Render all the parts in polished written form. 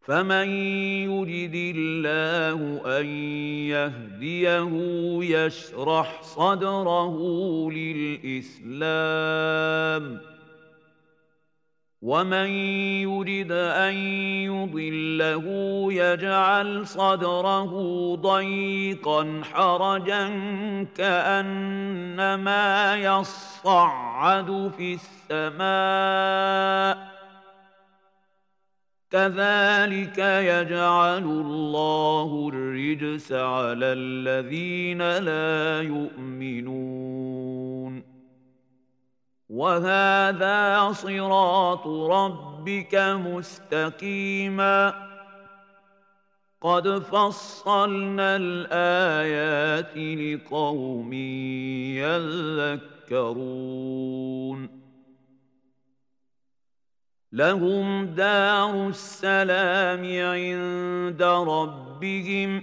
فمن يرد الله أن يهديه يشرح صدره للإسلام، ومن يرد أن يضله يجعل صدره ضيقا حرجا كأنما يصعد في السماء، كذلك يجعل الله الرجس على الذين لا يؤمنون. وهذا صراط ربك مستقيما قد فصلنا الآيات لقوم يذكرون. لهم دار السلام عند ربهم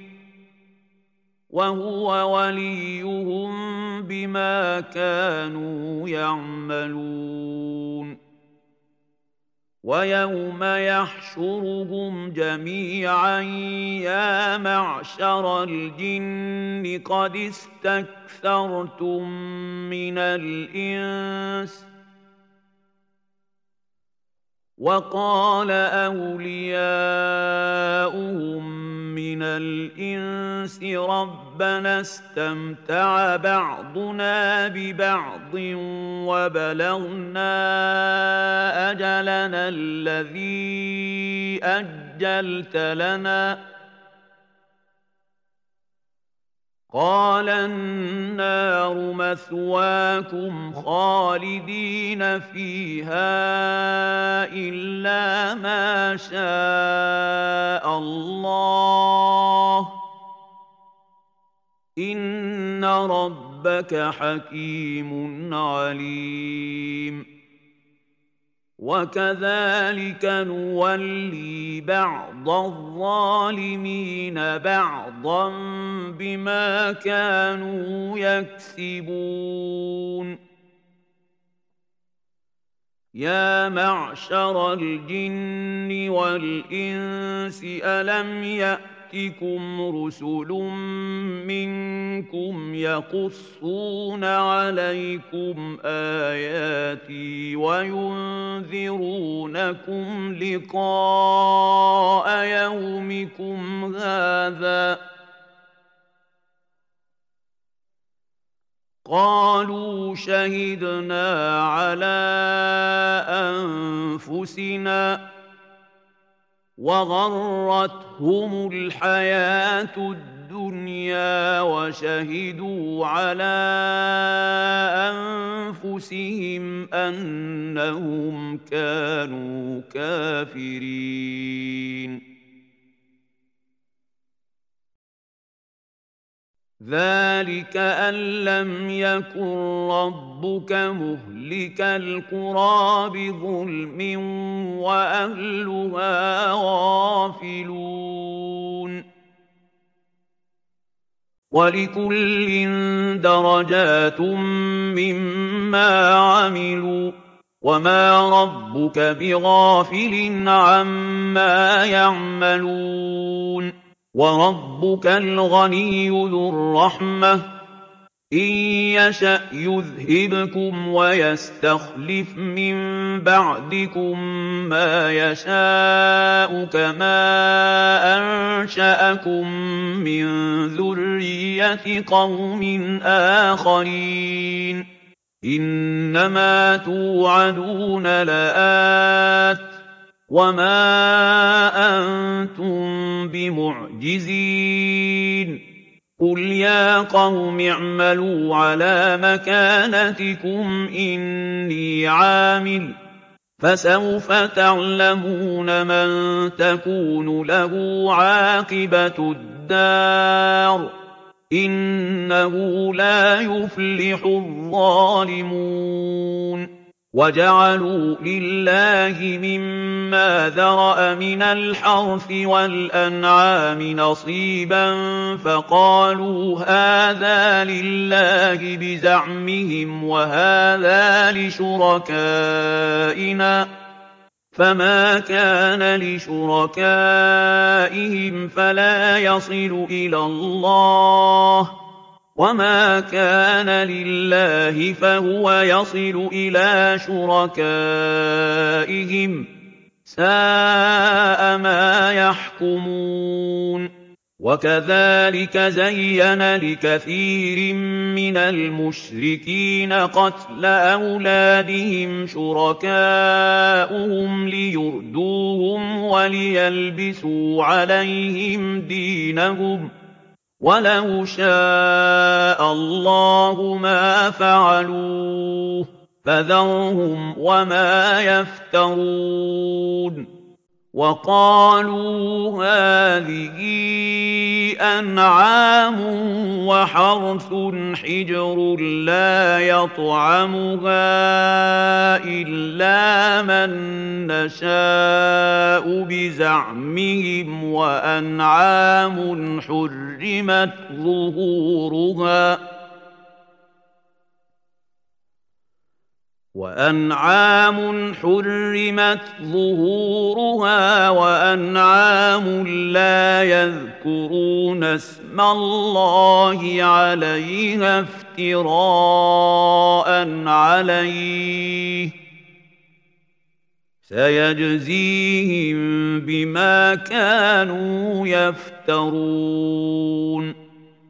وهو وليهم بما كانوا يعملون. ويوم يحشرهم جميعا يا معشر الجن قد استكثرتم من الإنس، وقال أولياؤهم من الإنس ربنا استمتع بعضنا ببعض وبلغنا أجلنا الذي أجلت لنا، قال النار مثواكم خالدين فيها إلا ما شاء الله إن ربك حكيم عليم. وكذلك نولي بعض الظالمين بعضا بما كانوا يكسبون. يا معشر الجن والإنس ألم يأتكم رسل منكم يقصون عليكم آياتي وينذرونكم لقاء يومكم هذا؟ قالوا شهدنا على أنفسنا وغرتهم الحياة الدنيا وشهدوا على أنفسهم أنهم كانوا كافرين. ذلك أن لم يكن ربك مهلك القرى بظلم وأهلها غافلون. ولكل درجات مما عملوا وما ربك بغافل عما يعملون. وربك الغني ذو الرحمة إن يشأ يذهبكم ويستخلف من بعدكم ما يشاء كما أنشأكم من ذرية قوم آخرين. إنما توعدون لآت وما أنتم بمعجزين. قل يا قوم اعملوا على مكانتكم إني عامل فسوف تعلمون من تكون له عاقبة الدار إنه لا يفلح الظالمون. وجعلوا لله مما ذرأ من الحرث والأنعام نصيبا فقالوا هذا لله بزعمهم وهذا لشركائنا فما كان لشركائهم فلا يصل إلى الله وما كان لله فهو يصل إلى شركائهم ساء ما يحكمون وكذلك زين لكثير من المشركين قتل أولادهم شركاؤهم ليردوهم وليلبسوا عليهم دينهم ولو شاء الله ما فعلوه فذرهم وما يفترون وقالوا هذه أنعام وحرث حجر لا يطعمها إلا من نشاء بزعمهم وأنعام حرمت ظهورها وأنعام لا يذكرون اسم الله عليها افتراء عليه سيجزيهم بما كانوا يفترون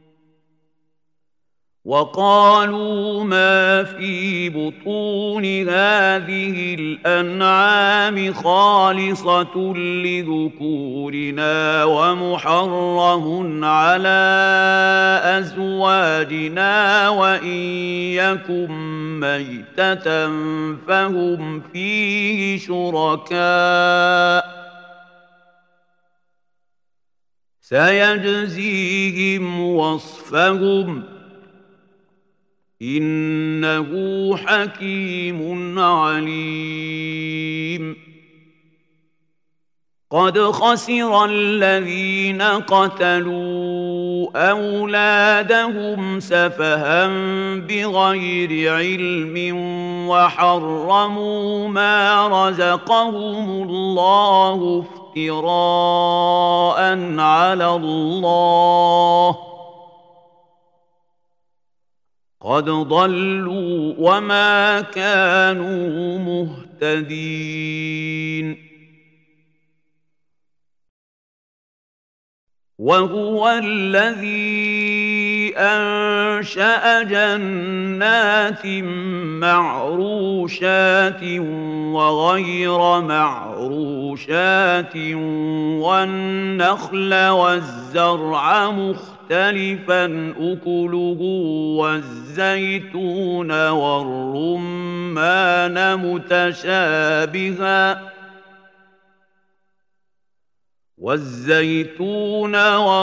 وقالوا ما في بطون هذه الأنعام خالصة لذكورنا ومحرم على أزواجنا وإن يكن ميتة فهم فيه شركاء سيجزيهم وصفهم إنه حكيم عليم قد خسر الذين قتلوا أولادهم سفها بغير علم وحرموا ما رزقهم الله افتراء على الله قد ضلوا وما كانوا مهتدين وهو الذي أنشأ جنات معروشات وغير معروشات والنخل والزرع مختلفا أكله والزيتون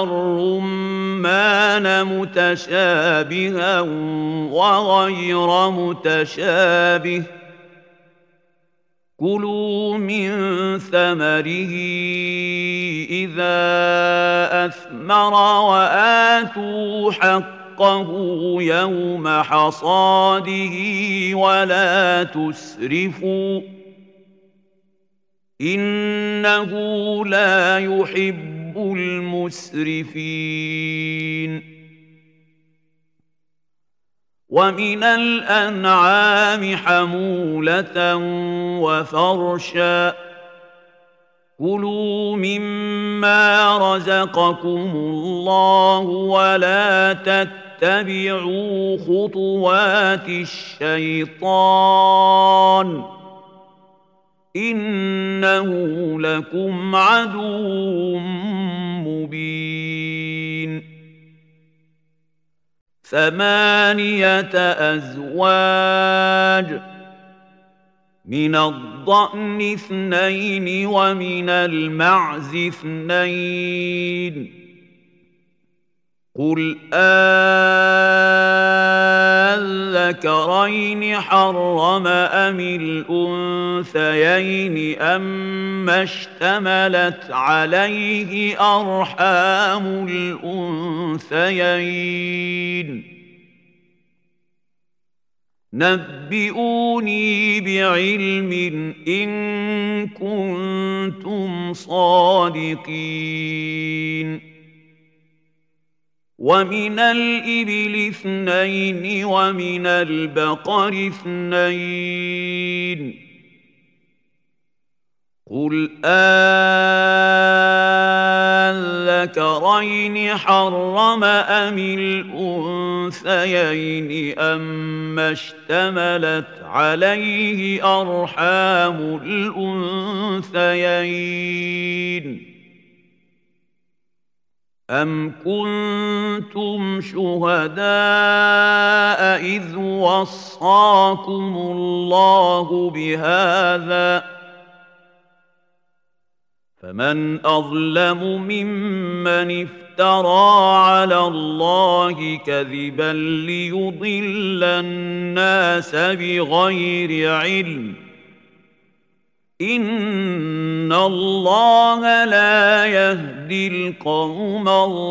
والرمان متشابها وغير متشابه كلوا من ثمره إذا أثمر وآتوا حقه يوم حصاده ولا تسرفوا إنه لا يحب المسرفين ومن الأنعام حمولة وفرشا كلوا مما رزقكم الله ولا تتبعوا خطوات الشيطان إنه لكم عدو مبين 8 أزواج من الضأن 2 ومن المعز 2 قل أذكرين حرم أم الأنثيين أما اشتملت عليه أرحام الأنثيين نبئوني بعلم إن كنتم صادقين ومن الإبل 2 ومن البقر 2 قل أذكرين حرم أم الأنثيين أما اشتملت عليه أرحام الأنثيين أم كنتم شهداء إذ وصاكم الله بهذا فمن أظلم ممن افترى على الله كذبا ليضل الناس بغير علم إن الله لا يهدي القوم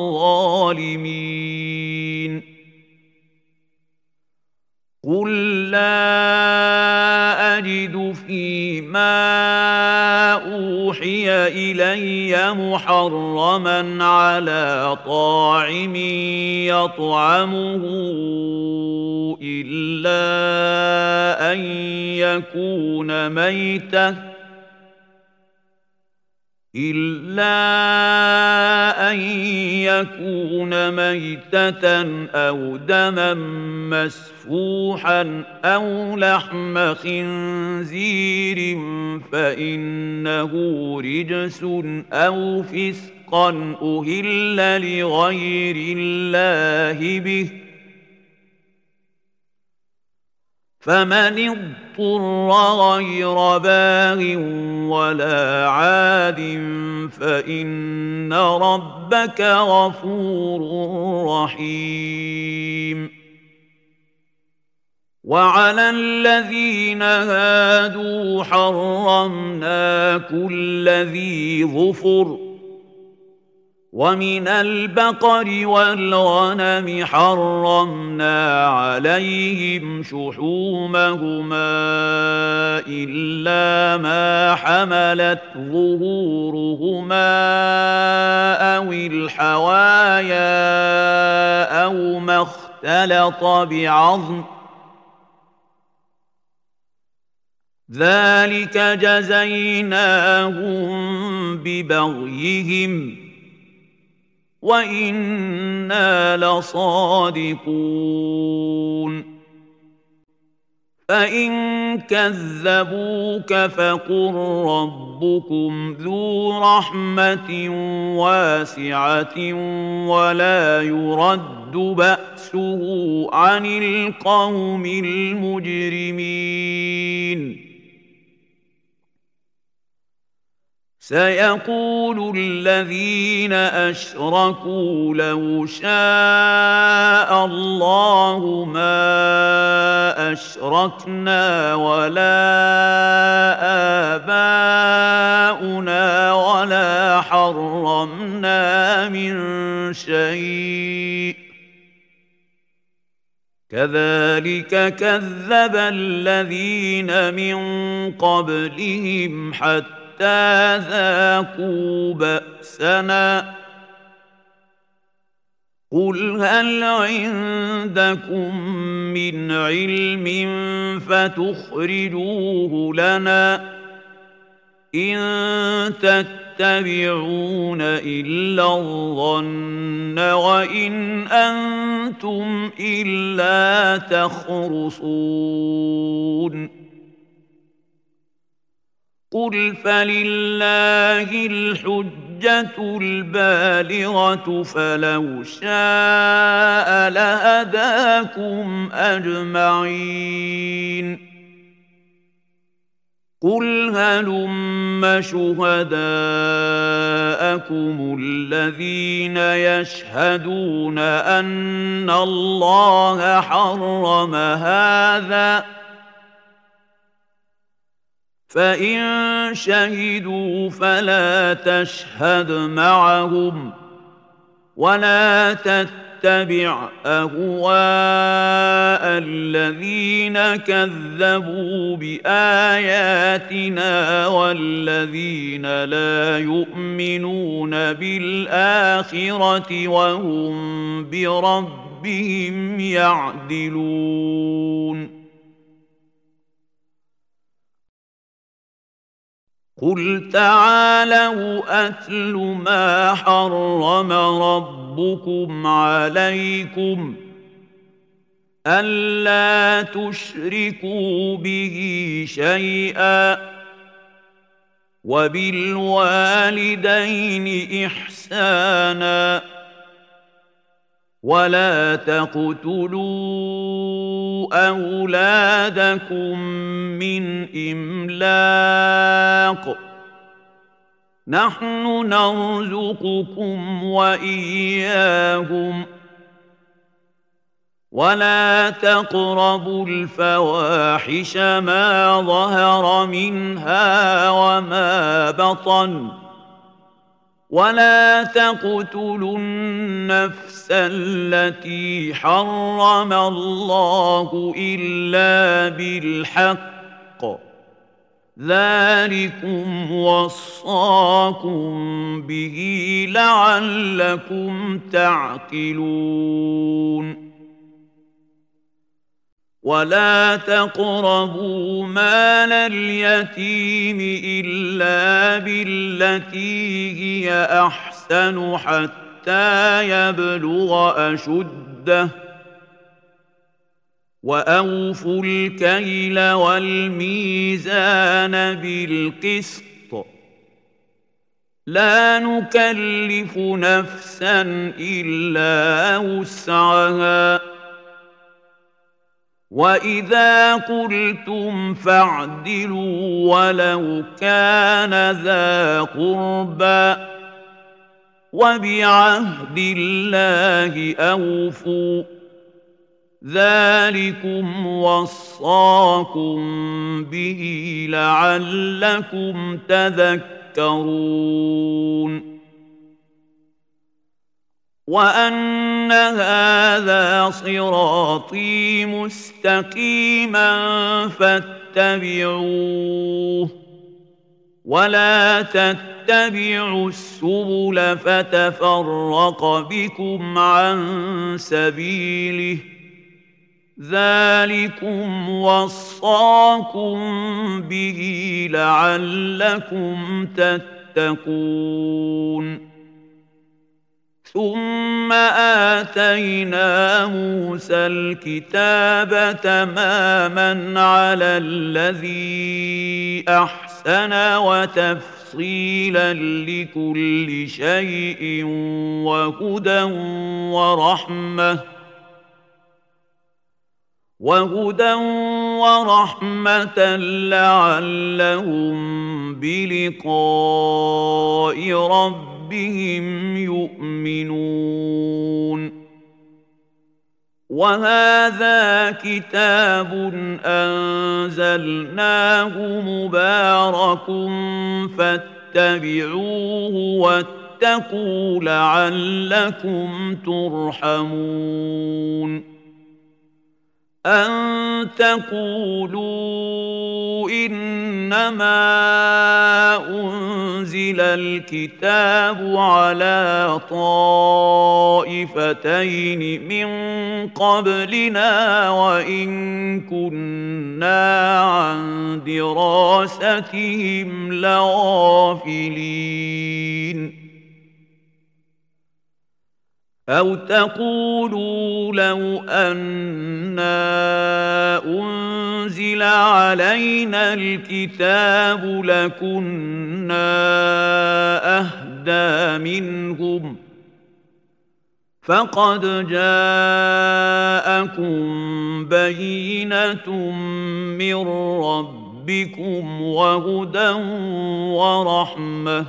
الظالمين قل لا أجد فيما أوحي إلي محرما على طاعم يطعمه إلا أن يكون ميتة أو دما مسفوحا أو لحم خنزير فإنه رجس أو فسقا أهل لغير الله به فمن اضطر غير باغ ولا عاد فإن ربك غفور رحيم وعلى الذين هادوا حرمنا كل ذي ظفر ومن البقر والغنم حرمنا عليهم شحومهما إلا ما حملت ظهورهما أو الحوايا أو ما اختلط بعظم ذلك جزيناهم ببغيهم وإنا لصادقون فإن كذبوك فقل ربكم ذو رحمة واسعة ولا يرد بأسه عن القوم المجرمين سيقول الذين أشركوا لو شاء الله ما أشركنا ولا آباؤنا ولا حرمنا من شيء كذلك كذب الذين من قبلهم حتى ذاقوا بأسنا قل هل عندكم من علم فتخرجوه لنا إن تتبعون إلا الظن وإن أنتم إلا تخرصون قل فلله الحجة البالغة فلو شاء لهداكم أجمعين قل هلم شهداءكم الذين يشهدون أن الله حرم هذا فإن شهدوا فلا تشهد معهم ولا تتبع تتبع أهواء الذين كذبوا بآياتنا والذين لا يؤمنون بالآخرة وهم بربهم يعدلون قل تعالوا أتل ما حرم ربكم عليكم ألا تشركوا به شيئا وبالوالدين إحسانا ولا تقتلوا أولادكم من إملاق نحن نرزقكم وإياهم ولا تقربوا الفواحش ما ظهر منها وما بطن ولا تقتلوا النفس التي حرم الله إلا بالحق ذلكم وصاكم به لعلكم تعقلون ولا تقربوا مال اليتيم إلا بالتي هي أحسن حتى يبلغ أشده وأوفوا الكيل والميزان بالقسط لا نكلف نفسا إلا وسعها وإذا قلتم فاعدلوا ولو كان ذا قربى وبعهد الله أوفوا ذلكم وصاكم به لعلكم تذكرون وأن هذا صراطي مستقيما فاتبعوه ولا تتبعوا السبل فتفرق بكم عن سبيله ذلكم وصاكم به لعلكم تتقون ثم آتينا موسى الكتاب تماما على الذي أحسن وتفصيلا لكل شيء وهدى ورحمة لعلهم بلقاء ربهم يؤمنون وهذا كتاب أنزلناه مبارك فاتبعوه واتقوا لعلكم ترحمون أن تقولوا إنما أنزل الكتاب على طائفتين من قبلنا وإن كنا عن دراستهم لغافلين أو تقولوا لو أنا أنزل علينا الكتاب لكنا أهدى منهم فقد جاءكم بينة من ربكم وهدى ورحمة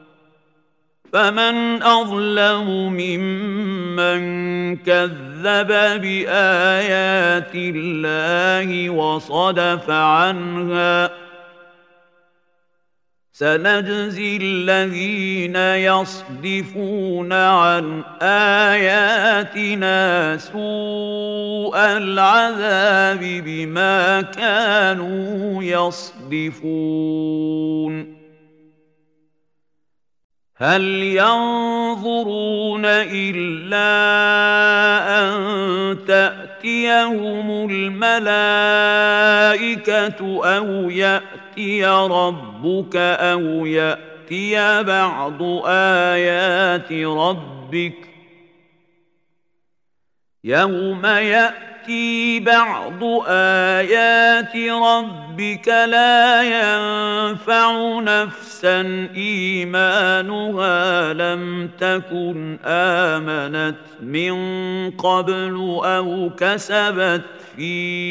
فمن أظلم ممن كذب بآيات الله وصدف عنها سنجزي الذين يصدفون عن آياتنا سوء العذاب بما كانوا يصدفون هل ينظرون إلا أن تأتيهم الملائكة أو يأتي ربك أو يأتي بعض آيات ربك يوم يأتي بعض آيات ربك لا ينفع نفسا إيمانها لم تكن آمنت من قبل أو كسبت في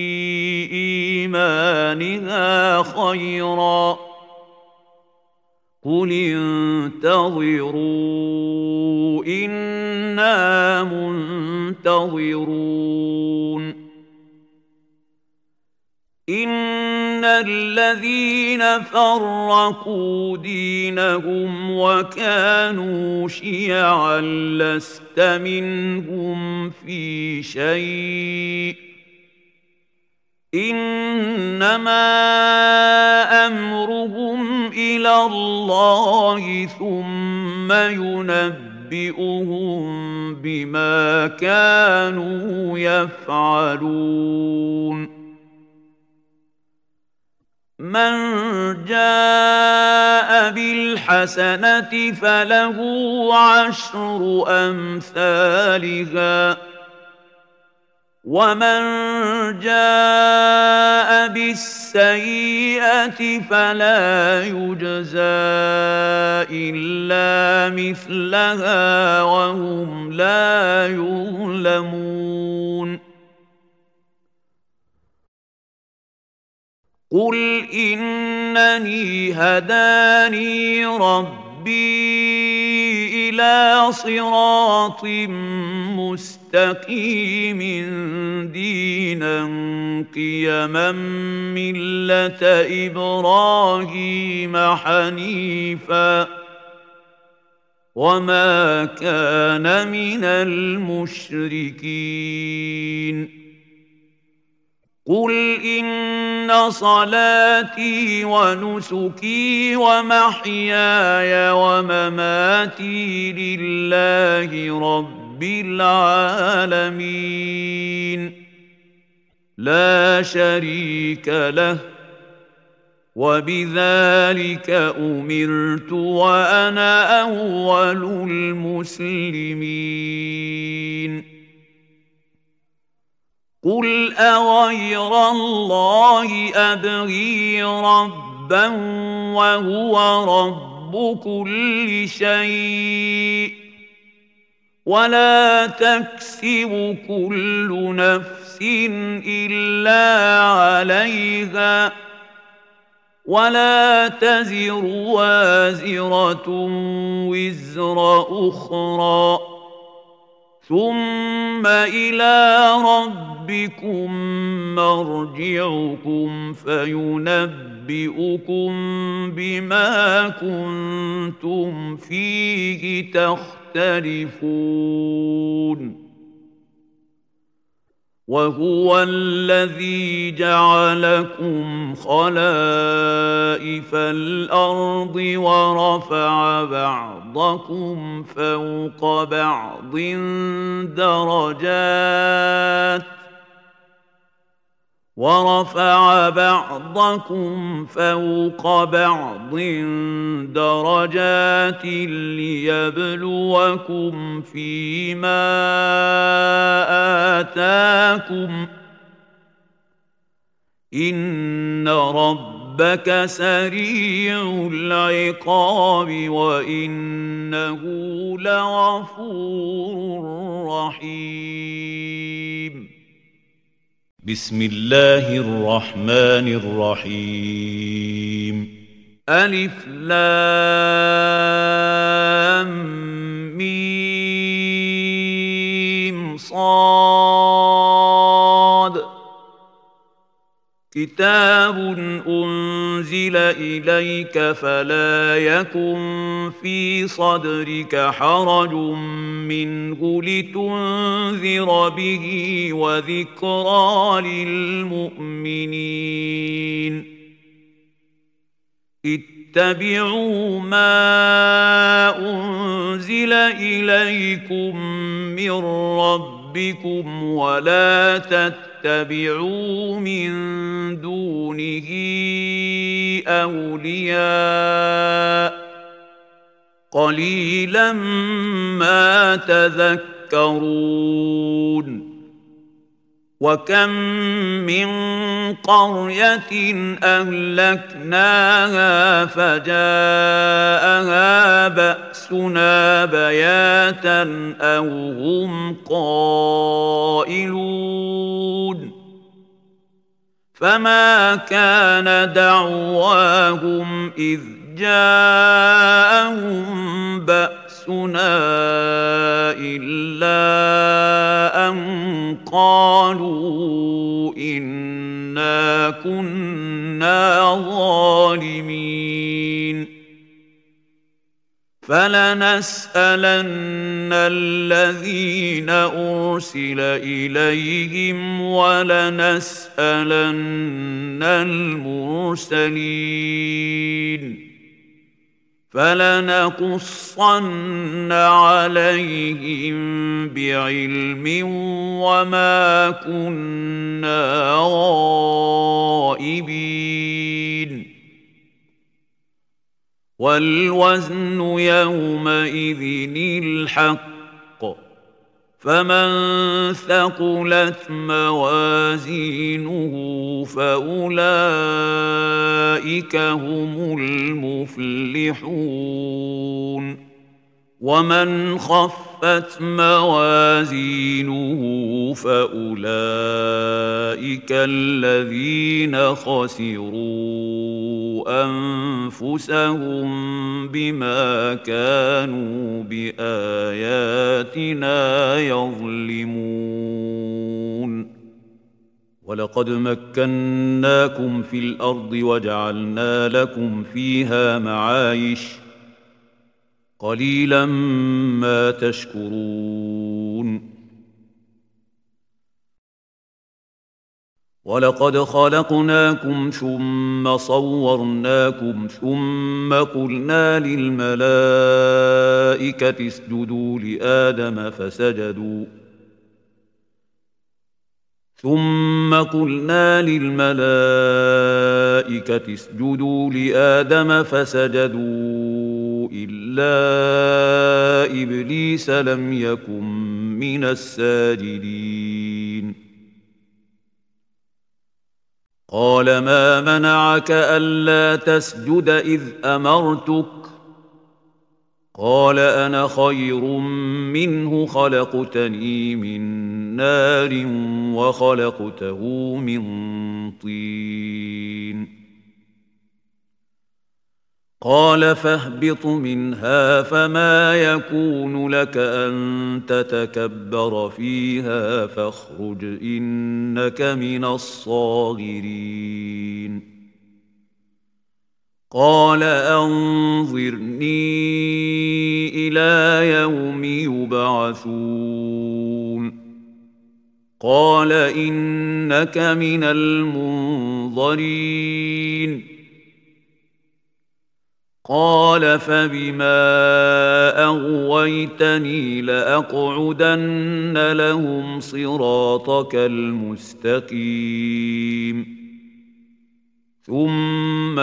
إيمانها خيرا قل انتظروا إنا منتظرون إن الذين فرقوا دينهم وكانوا شيعا لست منهم في شيء إنما أمرهم إلى الله ثم ينبئهم بما كانوا يفعلون من جاء بالحسنة فله عشر أمثالها ومن جاء بالسيئة فلا يجزى إلا مثلها وهم لا يظلمون قل إنني هداني ربي إلى صراط مستقيم دينا قيما ملة إبراهيم حنيفا وما كان من المشركين قل إن صلاتي ونسكي ومحياي ومماتي لله رب العالمين لا شريك له وبذلك أمرت وأنا أول المسلمين قل أغير الله أبغي ربا وهو رب كل شيء ولا تكسب كل نفس إلا عليها ولا تزر وازرة وزر أخرى ثم إلى ربكم مرجعكم فينبئكم بما كنتم فيه تختلفون وهو الذي جعلكم خلائف الأرض ورفع بعضكم فوق بعض درجات ليبلوكم فيما آتاكم إن ربك سريع العقاب وإنه لغفور رحيم بسم الله الرحمن الرحيم ألف لام ميم صاد كتاب أنزل إليك فلا يكن في صدرك حرج منه لتنذر به وذكرى للمؤمنين اتبعوا ما أنزل إليكم من ربكم ولا تتبعوا من دونه أولياء قليلا ما تذكرون وكم من قرية أهلكناها فجاءها بأسنا بياتا أو هم قائلون فما كان دعواهم إذ جاءهم بأسنا إلا أن قالوا إنا كنا ظالمين فلنسألن الذين أرسل إليهم ولنسألن المرسلين فلنقصن عليهم بعلم وما كنا غائبين والوزن يومئذ الحق فمن ثقلت موازينه فأولئك هم المفلحون ومن خفت موازينه فأولئك الذين خسروا أنفسهم بما كانوا بآياتنا يظلمون ولقد مكناكم في الأرض وجعلنا لكم فيها معايش قليلا ما تشكرون ولقد خلقناكم ثم صورناكم ثم قلنا للملائكة اسجدوا لآدم فسجدوا إلا إبليس لم يكن من الساجدين قال ما منعك ألا تسجد إذ أمرتك قال أنا خير منه خلقتني من نار وخلقته من طين قال فاهبط منها فما يكون لك أن تتكبر فيها فاخرج إنك من الصاغرين قال أنظرني إلى يوم يبعثون قال إنك من المنظرين قال فبما أغويتني لأقعدن لهم صراطك المستقيم ثم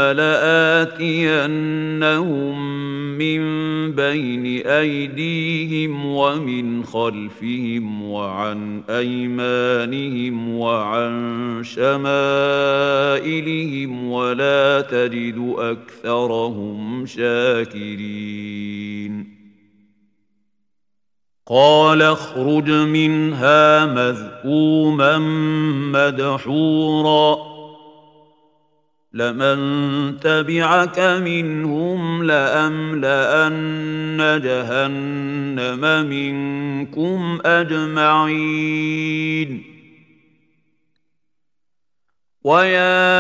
لآتينهم من بين أيديهم ومن خلفهم وعن أيمانهم وعن شمائلهم ولا تجد أكثرهم شاكرين قال اخرج منها مذءوما مدحورا لمن تبعك منهم لأملأن جهنم منكم أجمعين ويا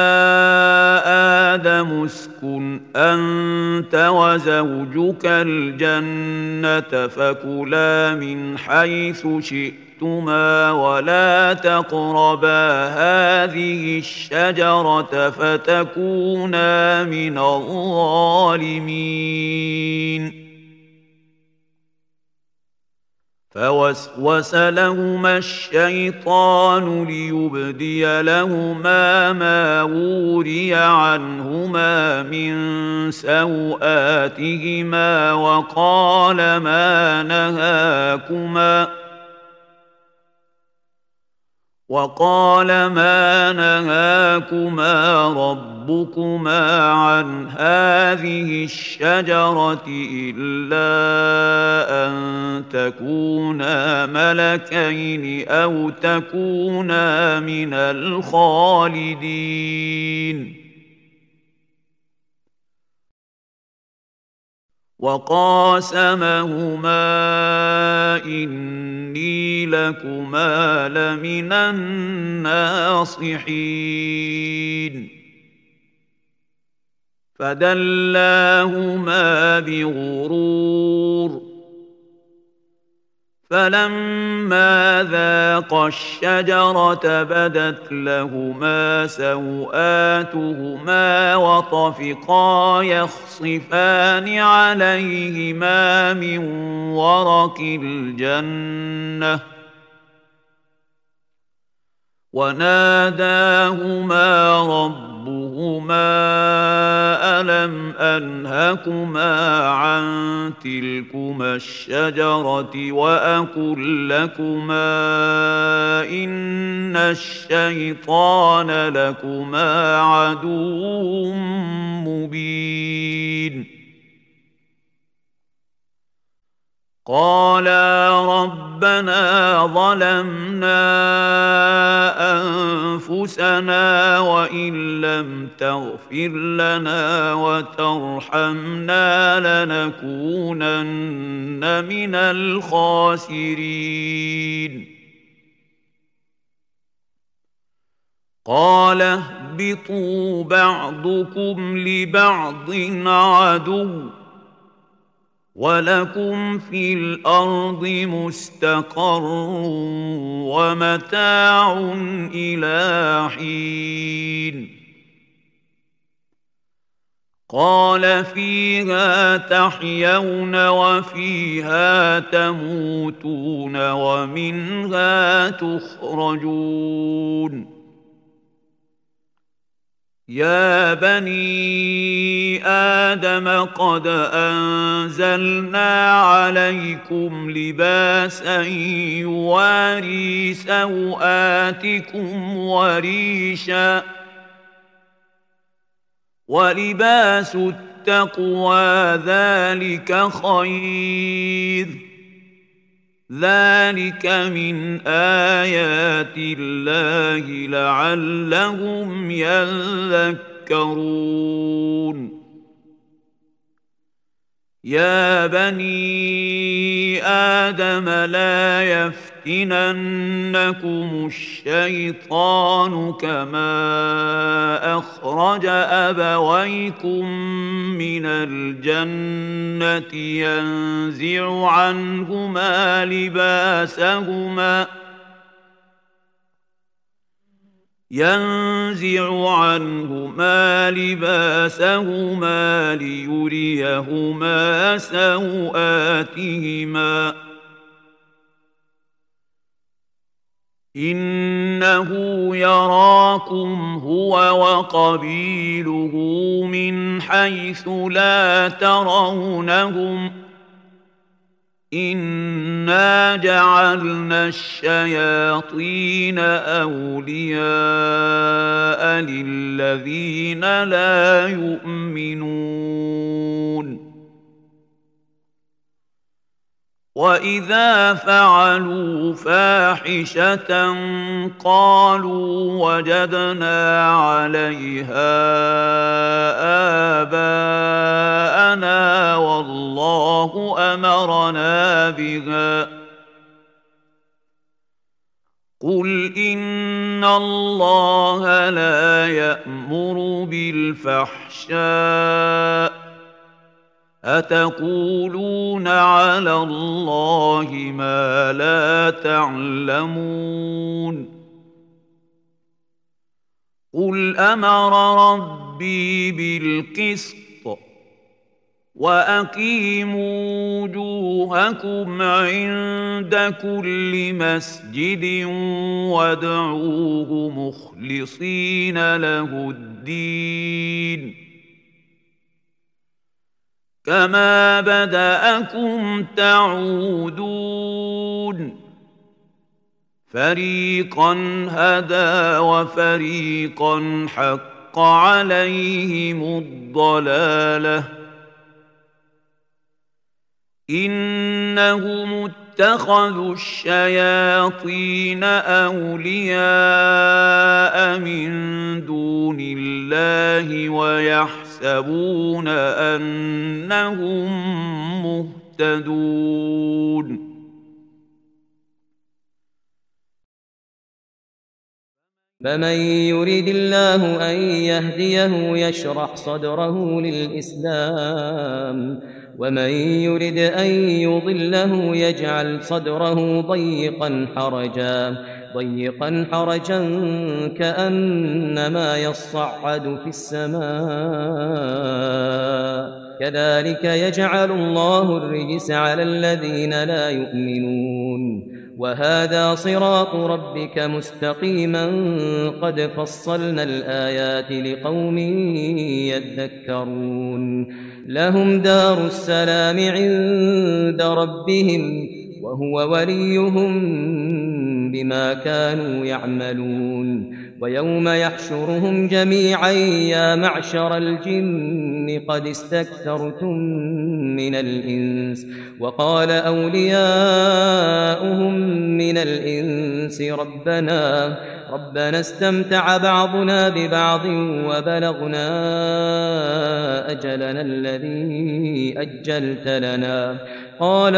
آدم اسكن أنت وزوجك الجنة فكلا من حيث شئتما ولا تقربا هذه الشجرة فتكونا من الظالمين. فوسوس لهما الشيطان ليبدي لهما ما وري عنهما من سوآتهما وقال ما نهاكما ربكما عن هذه الشجرة إلا أن تكونا ملكين أو تكونا من الخالدين. وقاسمهما إني لكما لمن الناصحين. فدلاهما بغرور فلما ذاقا الشجرة بدت لهما سوآتهما وطفقا يخصفان عليهما من ورق الجنة وناداهما ربهما ألم أنهكما عن تلكما الشجرة وأقل لكما إن الشيطان لكما عدو مبين. قالا ربنا ظلمنا أنفسنا وإن لم تغفر لنا وترحمنا لنكونن من الخاسرين. قال اهبطوا بعضكم لبعض عدو ولكم في الأرض مستقر ومتاع إلى حين. قال فيها تحيون وفيها تموتون ومنها تخرجون. يا بني آدم قد أنزلنا عليكم لباسا يواري سوآتكم وريشا ولباس التقوى ذلك خير ذلك من آيات الله لعلهم يذكرون. يا بني آدم لا يفتننكم الشيطان كما أخرج أبويكم من الجنة ينزع عنهما لباسهما ليريهما سوآتهما إنه يراكم هو وقبيله من حيث لا ترونهم إنا جعلنا الشياطين أولياء للذين لا يؤمنون. وإذا فعلوا فاحشة قالوا وجدنا عليها آباءنا والله أمرنا بها قل إن الله لا يأمر بالفحشاء أتقولون على الله ما لا تعلمون قل أمر ربي بالقسط وأقيموا وجوهكم عند كل مسجد وادعوه مخلصين له الدين كما بدأكم تعودون فريقا هدى وفريقا حق عليهم الضلالة إنهم اتخذوا الشياطين أولياء من دون الله ويحسبون أنهم مهتدون فمن يريد الله أن يهديه يشرح صدره للإسلام ومن يرد أن يضله يجعل صدره ضيقا حرجا كأنما يصعد في السماء كذلك يجعل الله الرجس على الذين لا يؤمنون وهذا صراط ربك مستقيما قد فصلنا الآيات لقوم يذكرون لهم دار السلام عند ربهم وهو وليهم بما كانوا يعملون ويوم يحشرهم جميعا يا معشر الجن قد استكثرتم من الإنس وقال أولياؤهم من الإنس ربنا استمتع بعضنا ببعض وبلغنا أجلنا الذي أجلت لنا قال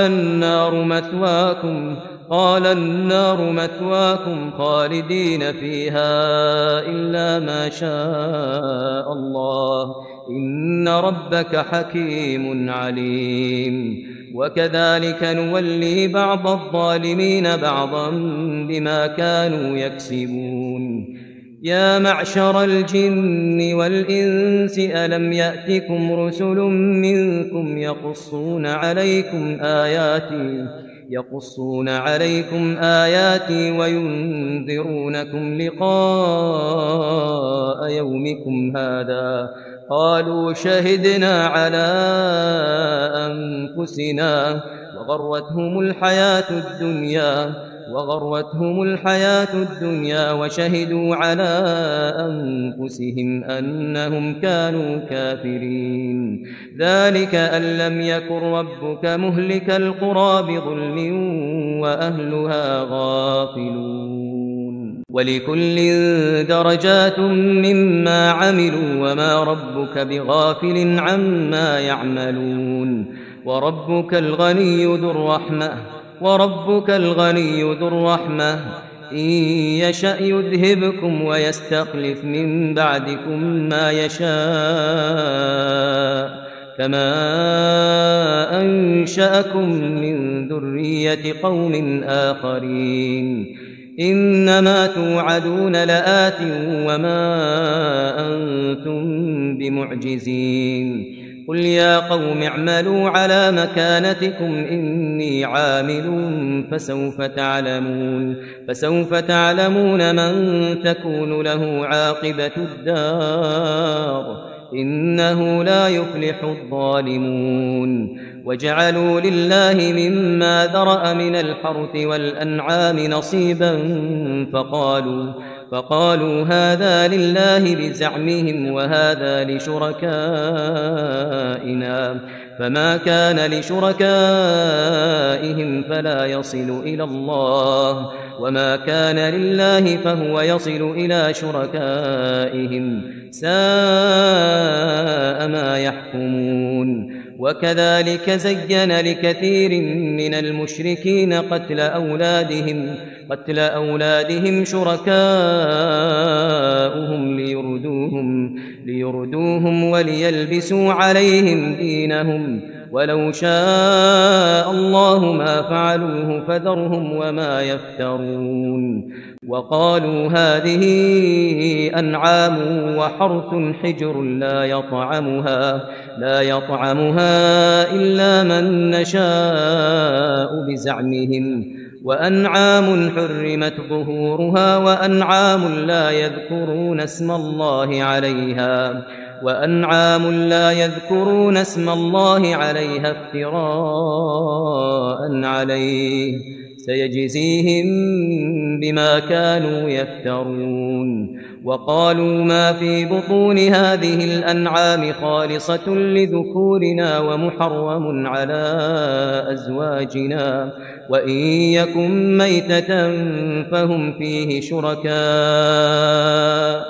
النار مثواكم خالدين فيها إلا ما شاء الله إن ربك حكيم عليم وكذلك نولي بعض الظالمين بعضا بما كانوا يكسبون يا معشر الجن والإنس ألم يأتكم رسل منكم يقصون عليكم آياتي وينذرونكم لقاء يومكم هذا قالوا شهدنا على أنفسنا وغرتهم الحياة الدنيا وشهدوا على أنفسهم أنهم كانوا كافرين ذلك أن لم يكن ربك مهلك القرى بظلم وأهلها غافلون ولكل درجات مما عملوا وما ربك بغافل عما يعملون وربك الغني ذو الرحمة إن يشأ يذهبكم ويستخلف من بعدكم ما يشاء كما أنشأكم من ذرية قوم آخرين إنما توعدون لآت وما أنتم بمعجزين قل يا قوم اعملوا على مكانتكم إني عامل فسوف تعلمون من تكون له عاقبة الدار إنه لا يفلح الظالمون وجعلوا لله مما ذرأ من الحرث والأنعام نصيبا فقالوا هذا لله بزعمهم وهذا لشركائنا فما كان لشركائهم فلا يصل إلى الله وما كان لله فهو يصل إلى شركائهم ساء ما يحكمون وكذلك زين لكثير من المشركين قتل أولادهم شركاؤهم ليردوهم وليلبسوا عليهم دينهم ولو شاء الله ما فعلوه فذرهم وما يفترون وقالوا هذه أنعام وحرث حجر لا يطعمها إلا من نشاء بزعمهم وأنعام حرمت ظهورها وأنعام لا يذكرون اسم الله عليها افتراء عليه سيجزيهم بما كانوا يفترون وقالوا ما في بطون هذه الأنعام خالصة لذكورنا ومحرم على أزواجنا وإن يكن ميتة فهم فيه شركاء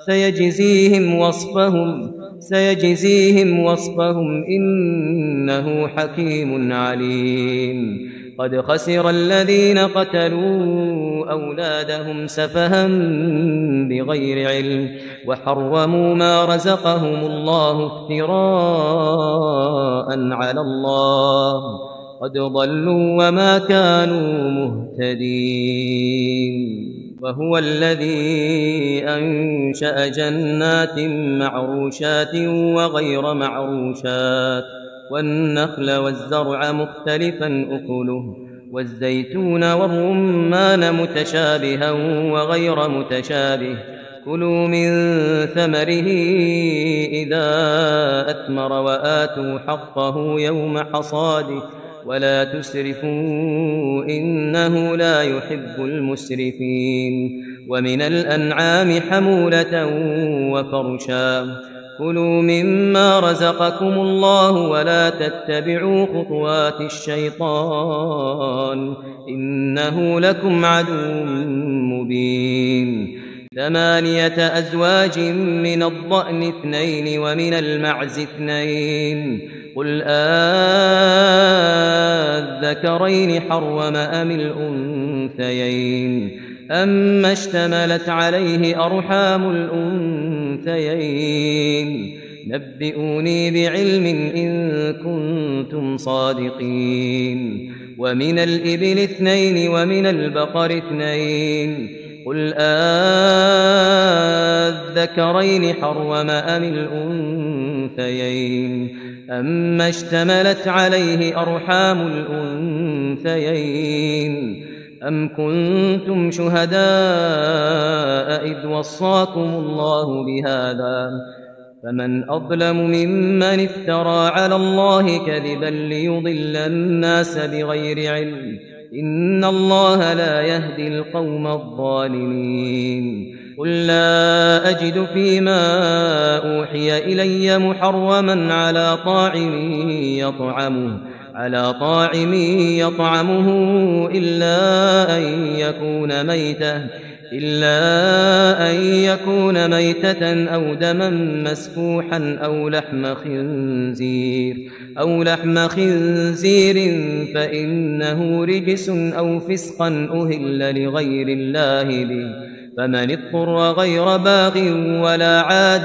سيجزيهم وصفهم إنه حكيم عليم قد خسر الذين قتلوا أولادهم سفها بغير علم وحرموا ما رزقهم الله افتراء على الله قد ضلوا وما كانوا مهتدين وهو الذي أنشأ جنات معروشات وغير معروشات والنخل والزرع مختلفا أكله والزيتون والرمان متشابها وغير متشابه كلوا من ثمره إذا أثمر وآتوا حقه يوم حصاده ولا تسرفوا إنه لا يحب المسرفين ومن الأنعام حمولة وفرشا كلوا مما رزقكم الله ولا تتبعوا خطوات الشيطان إنه لكم عدو مبين 8 أزواج من الضأن 2 ومن المعز 2 قل أذكرين حرم أم الأنثيين أما اشتملت عليه أرحام الأنثيين نبئوني بعلم إن كنتم صادقين ومن الإبل 2 ومن البقر 2 قل أذكرين حرم أم الأنثيين أما اشتملت عليه أرحام الأنثيين أم كنتم شهداء إذ وصاكم الله بهذا فمن أظلم ممن افترى على الله كذبا ليضل الناس بغير علم إن الله لا يهدي القوم الظالمين قل لا أجد فيما أوحي إلي محرما على طاعم يطعمه إلا أن يكون ميتة أو دما مسفوحا أو لحم خنزير فإنه رجس أو فسقا أهل لغير الله به فمن اضطر غير باغ ولا عاد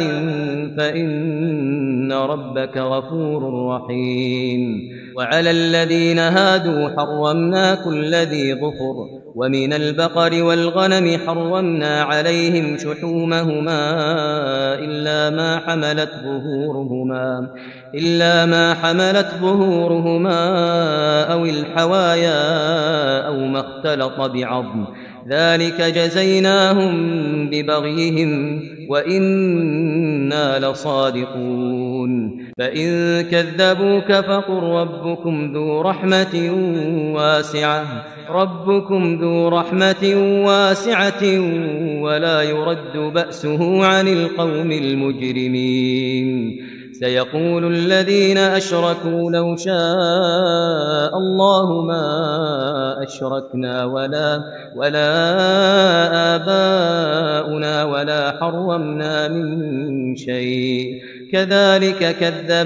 فإن ربك غفور رحيم وعلى الذين هادوا حرمنا كل ذي ظفر ومن البقر والغنم حرمنا عليهم شحومهما إلا ما حملت ظهورهما أو الحوايا أو ما اختلط بعظم ذلك جزيناهم ببغيهم وإنا لصادقون فإن كذبوك فقل ربكم ذو رحمة واسعة ولا يرد بأسه عن القوم المجرمين سيقول الذين أشركوا لو شاء الله ما أشركنا ولا آباؤنا ولا حرمنا من شيء كذلك كذب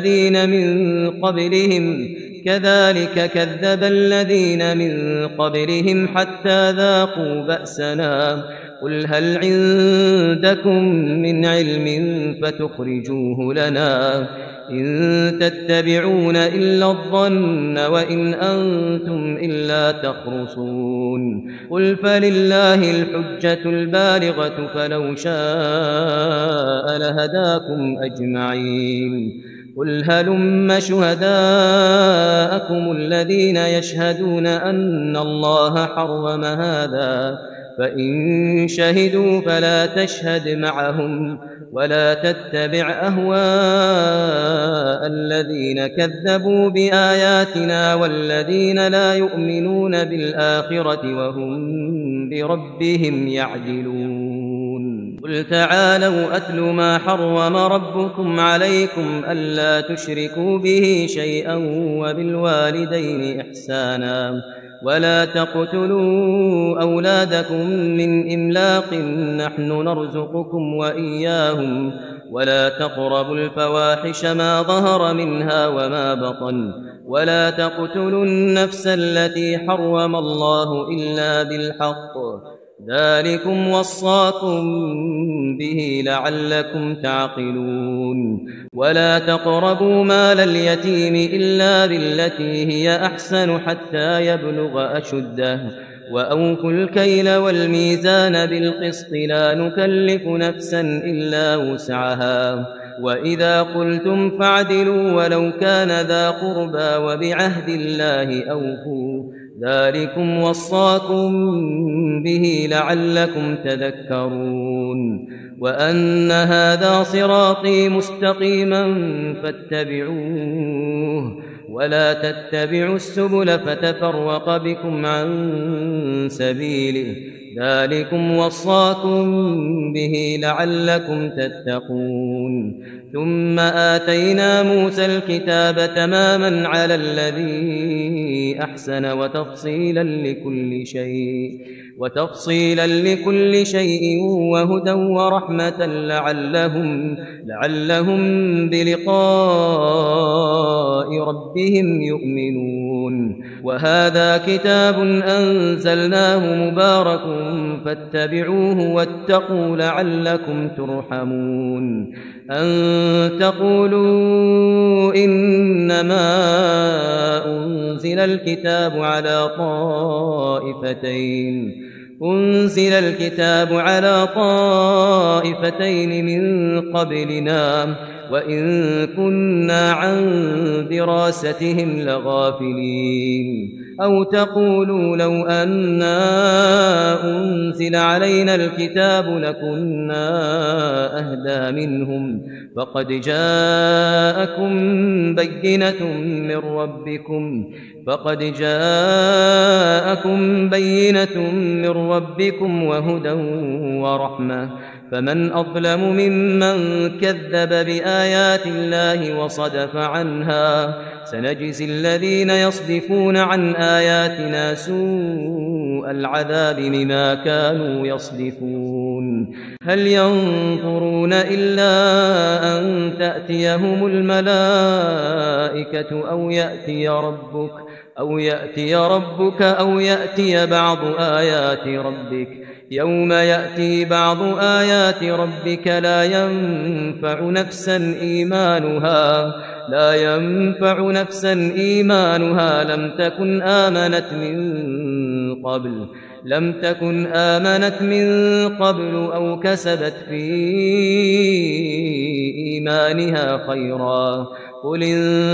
الذين من قبلهم حتى ذاقوا بأسنا قل هل عندكم من علم فتخرجوه لنا إن تتبعون إلا الظن وإن أنتم إلا تخرصون قل فلله الحجة البالغة فلو شاء لهداكم أجمعين قل هلم شهداءكم الذين يشهدون أن الله حرم هذا فإن شهدوا فلا تشهد معهم ولا تتبع أهواء الذين كذبوا بآياتنا والذين لا يؤمنون بالآخرة وهم بربهم يعدلون قل تعالوا أتل ما حرم ربكم عليكم ألا تشركوا به شيئا وبالوالدين إحسانا ولا تقتلوا أولادكم من إملاق نحن نرزقكم وإياهم ولا تقربوا الفواحش ما ظهر منها وما بطن ولا تقتلوا النفس التي حرم الله إلا بالحق ذلكم وصاكم به لعلكم تعقلون ولا تقربوا مال اليتيم إلا بالتي هي أحسن حتى يبلغ أشده وأوفوا الكيل والميزان بالقسط لا نكلف نفسا إلا وسعها وإذا قلتم فاعدلوا ولو كان ذا قربى وبعهد الله أوفوا ذلكم وصاكم به لعلكم تذكرون وأن هذا صراطي مستقيما فاتبعوه ولا تتبعوا السبل فتفرق بكم عن سبيله ذلكم وصاكم به لعلكم تتقون ثم آتينا موسى الكتاب تماما على الذي أحسن وتفصيلا لكل شيء وهدى ورحمة لعلهم بلقاء ربهم يؤمنون وهذا كتاب أنزلناه مبارك فاتبعوه واتقوا لعلكم ترحمون أن تقولوا إنما أنزل الكتاب على طائفتين من قبلنا وإن كنا عن دراستهم لغافلين أو تقولوا لو أنا أنزل علينا الكتاب لكنا أهدى منهم فقد جاءكم بينة من ربكم وهدى ورحمة فمن أظلم ممن كذب بآيات الله وصدف عنها سنجزي الذين يصدفون عن آياتنا سوء العذاب بما كانوا يصدفون هل ينظرون إلا أن تأتيهم الملائكة أو يأتي ربك أو يأتي بعض آيات ربك يوم يأتي بعض آيات ربك لا ينفع نفسا إيمانها لم تكن آمنت من قبل أو كسبت في إيمانها خيرا قل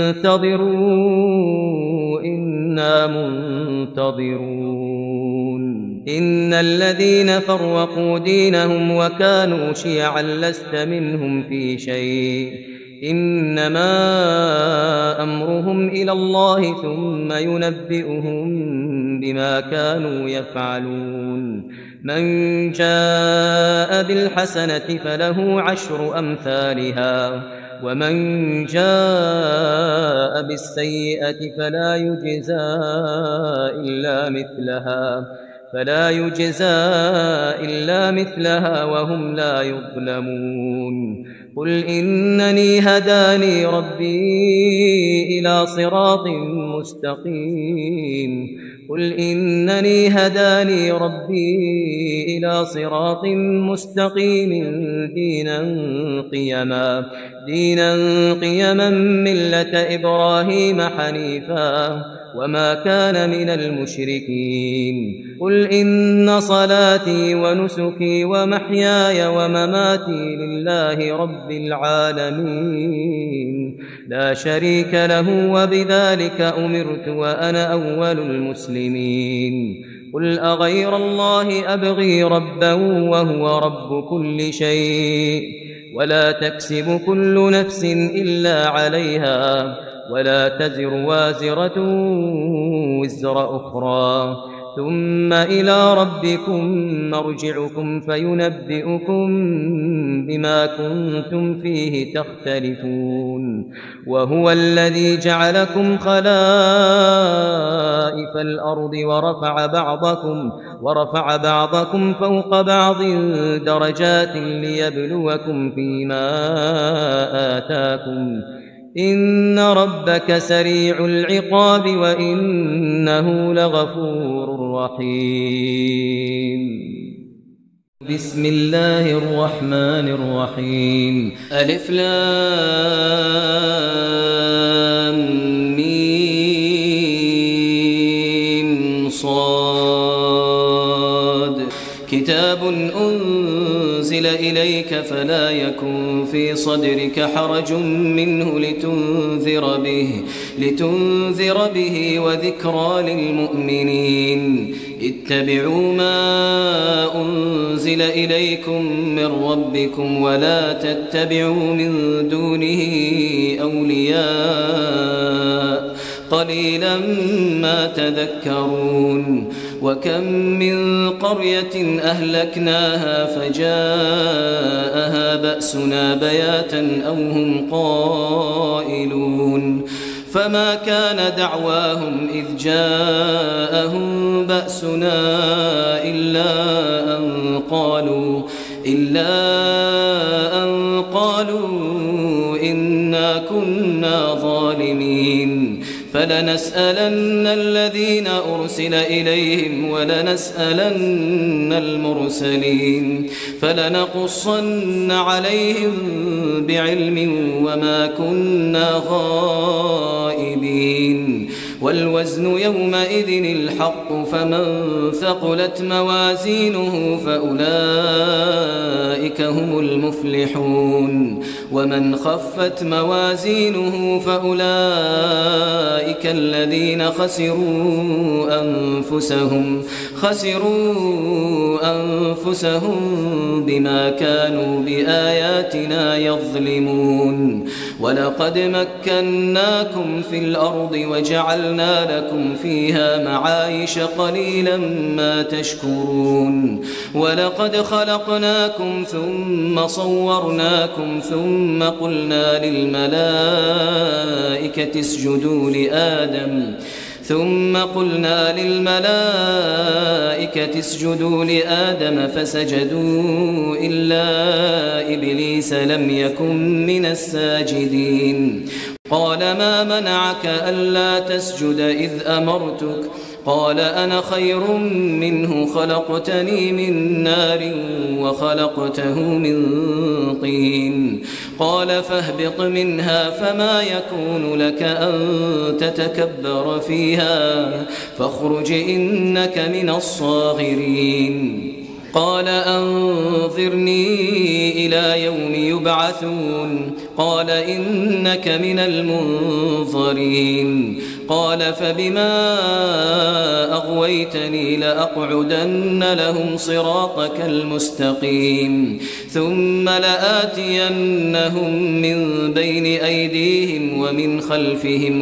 انتظروا إنا منتظرون إن الذين فرقوا دينهم وكانوا شيعا لست منهم في شيء إنما أمرهم إلى الله ثم ينبئهم بما كانوا يفعلون من جاء بالحسنة فله 10 أمثالها ومن جاء بالسيئة فلا يجزى إلا مثلها وهم لا يظلمون قل إنني هداني ربي إلى صراط مستقيم دينا قيما ملة إبراهيم حنيفا وما كان من المشركين قل إن صلاتي ونسكي ومحياي ومماتي لله رب العالمين لا شريك له وبذلك أمرت وأنا أول المسلمين قل أغير الله أبغي ربا وهو رب كل شيء ولا تكسب كل نفس إلا عليها ولا تزر وازرة وزر أخرى ثم إلى ربكم مرجعكم فينبئكم بما كنتم فيه تختلفون وهو الذي جعلكم خلائف الأرض ورفع بعضكم فوق بعض درجات ليبلوكم فيما آتاكم إن ربك سريع العقاب وإنه لغفور رحيم بسم الله الرحمن الرحيم ألف لام ميم صاد كتاب أنزل إليك فلا يكن في صدرك حرج منه لتنذر به وذكرى للمؤمنين اتبعوا ما أنزل إليكم من ربكم ولا تتبعوا من دونه أولياء قليلا ما تذكرون وكم من قرية أهلكناها فجاءها بأسنا بياتا أو هم قائلون فما كان دعواهم إذ جاءهم بأسنا إلا أن قالوا إنا كنا ظالمين فلنسألن الذين أرسل إليهم ولنسألن المرسلين فلنقصن عليهم بعلم وما كنا غائبين والوزن يومئذ الحق فمن ثقلت موازينه فأولئك هم المفلحون ومن خفت موازينه فأولئك الذين خسروا أنفسهم بما كانوا بآياتنا يظلمون ولقد مكناكم في الأرض وجعلنا لكم فيها معايش قليلا ما تشكرون ولقد خلقناكم ثم صورناكم ثم قلنا للملائكة اسجدوا لآدم فسجدوا إلا إبليس لم يكن من الساجدين قال ما منعك ألا تسجد إذ أمرتك قال أنا خير منه خلقتني من نار وخلقته من طين قال فاهبط منها فما يكون لك أن تتكبر فيها فاخرج إنك من الصاغرين قال أنظرني إلى يوم يبعثون قال إنك من المنظرين قال فبما أغويتني لأقعدن لهم صراطك المستقيم ثم لآتينهم من بين أيديهم ومن خلفهم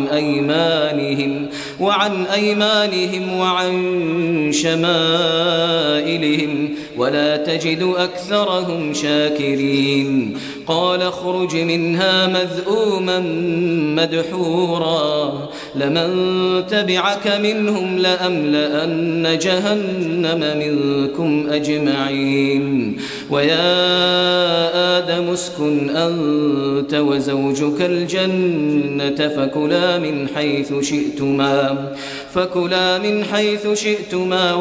وعن أيمانهم وعن شمائلهم ولا تجد أكثرهم شاكرين قال اخرج منها مذءوما مدحورا لمن تبعك منهم لأملأن جهنم منكم أجمعين ويا آدم اسكن أنت وزوجك الجنة فكلا من حيث شئتما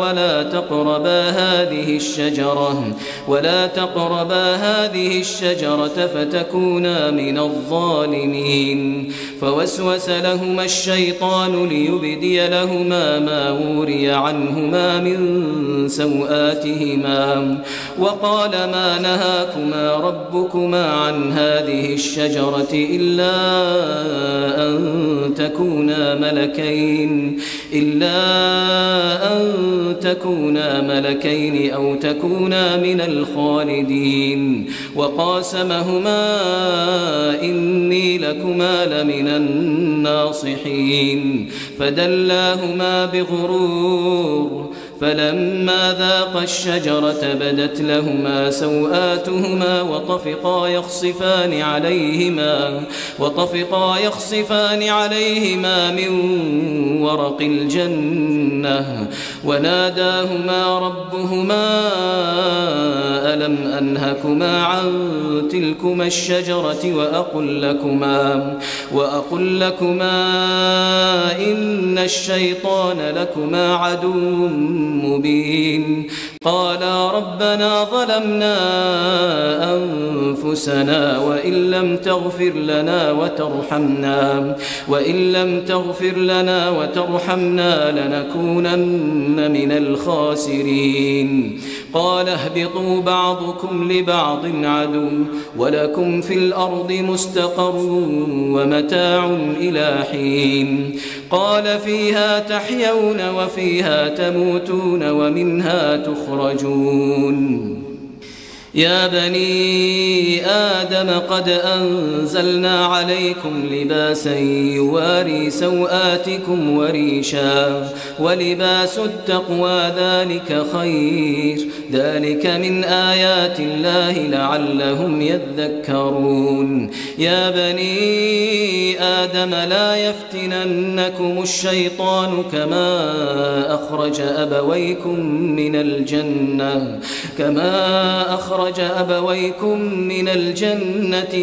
ولا تقربا هذه الشجرة فتكونا من الظالمين. فوسوس لهما الشيطان ليبدي لهما ما وري عنهما من سوآتهما وقال ما نهاكما ربكما عن هذه الشجرة إلا أن تكونا ملكين أو تكونا من الخالدين. وقاسمهما إني لكما لمن الناصحين فدلاهما بغرور فلما ذاقا الشجرة بدت لهما سوآتهما وطفقا يخصفان عليهما من ورق الجنة وناداهما ربهما ألم أنهكما عن تلكما الشجرة وأقل لكما إن الشيطان لكما عدو مبين. قالا ربنا ظلمنا أنفسنا وإن لم تغفر لنا وترحمنا لنكونن من الخاسرين. قال اهبطوا بعضكم لبعض عدو ولكم في الأرض مستقر ومتاع إلى حين. قال فيها تحيون وفيها تموتون ومنها تخرجون. يا بني آدم قد أنزلنا عليكم لباسا يواري سوآتكم وريشا ولباس التقوى ذلك خير ذلك من آيات الله لعلهم يذكرون. يا بني آدم لا يفتننكم الشيطان كما أخرج أبويكم من الجنة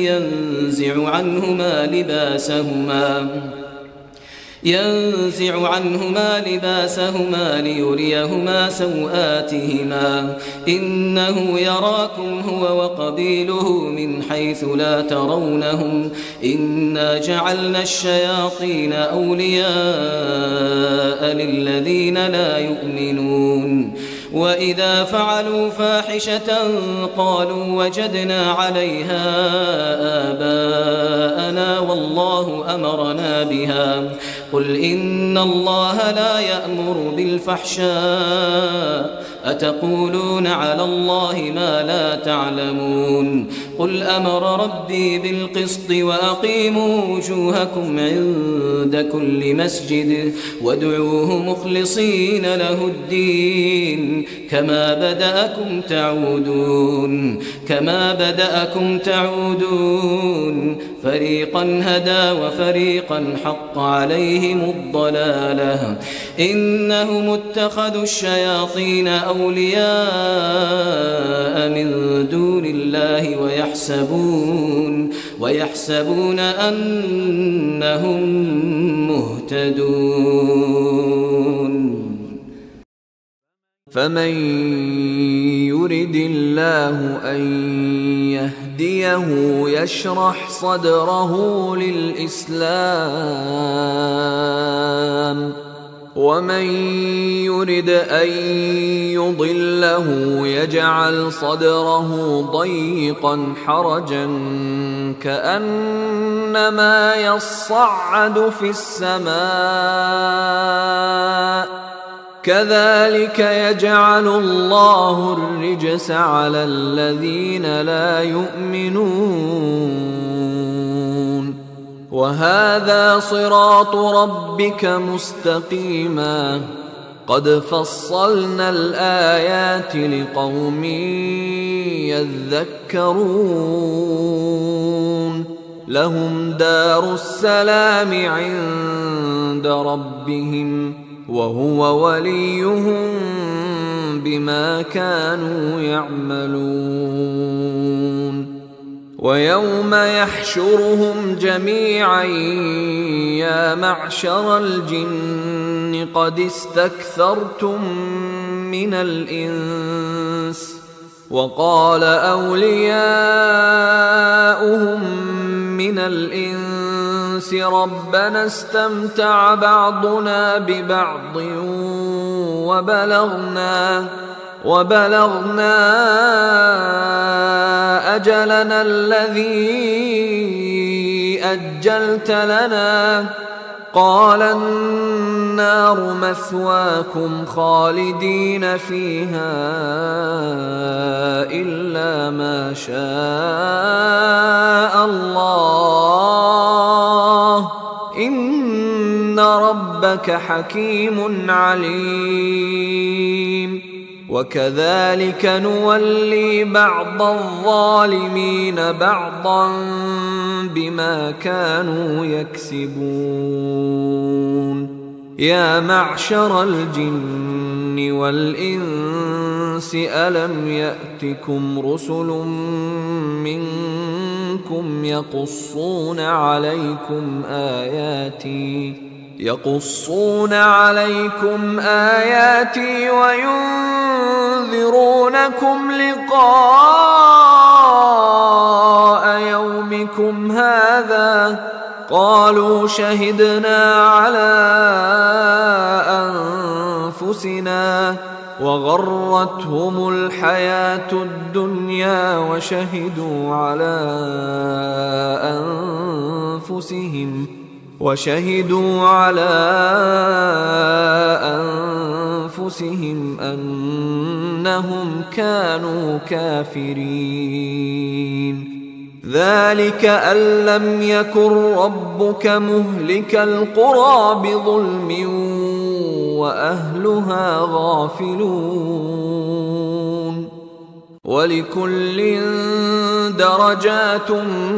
ينزع عنهما لباسهما ليريهما سوآتهما إنه يراكم هو وقبيله من حيث لا ترونهم إنا جعلنا الشياطين أولياء للذين لا يؤمنون. وإذا فعلوا فاحشة قالوا وجدنا عليها آباءنا والله أمرنا بها قل إن الله لا يأمر بالفحشاء أتقولون على الله ما لا تعلمون. قل أمر ربي بالقسط وأقيموا وجوهكم عند كل مسجد وادعوه مخلصين له الدين كما بدأكم تعودون فريقا هدى وفريقا حق عليهم الضلالة إنهم اتخذوا الشياطين أولياء من دون الله ويحسبون أنهم مهتدون. فمن يرد الله أن يهديه يشرح صدره للإسلام ومن يرد أن يضله يجعل صدره ضيقا حرجا كأنما يصعد في السماء كذلك يجعل الله الرجس على الذين لا يؤمنون. وهذا صراط ربك مستقيما قد فصلنا الآيات لقوم يذكرون. لهم دار السلام عند ربهم وهو وليهم بما كانوا يعملون. ويوم يحشرهم جميعا يا معشر الجن قد استكثرتم من الإنس وقال أولياؤهم من الإنس ربنا استمتع بعضنا ببعض وبلغنا أجلنا الذي أجلت لنا قال النار مثواكم خالدين فيها إلا ما شاء الله إن ربك حكيم عليم. وكذلك نولي بعض الظالمين بعضا بما كانوا يكسبون. يا معشر الجن والإنس ألم يأتكم رسل منكم يقصون عليكم آياتي وينذرونكم لقاء يومكم هذا قالوا شهدنا على أنفسنا وغرتهم الحياة الدنيا وشهدوا على أنفسهم أنهم كانوا كافرين. ذلك أن لم يكن ربك مهلك القرى بظلم وأهلها غافلون. ولكل درجات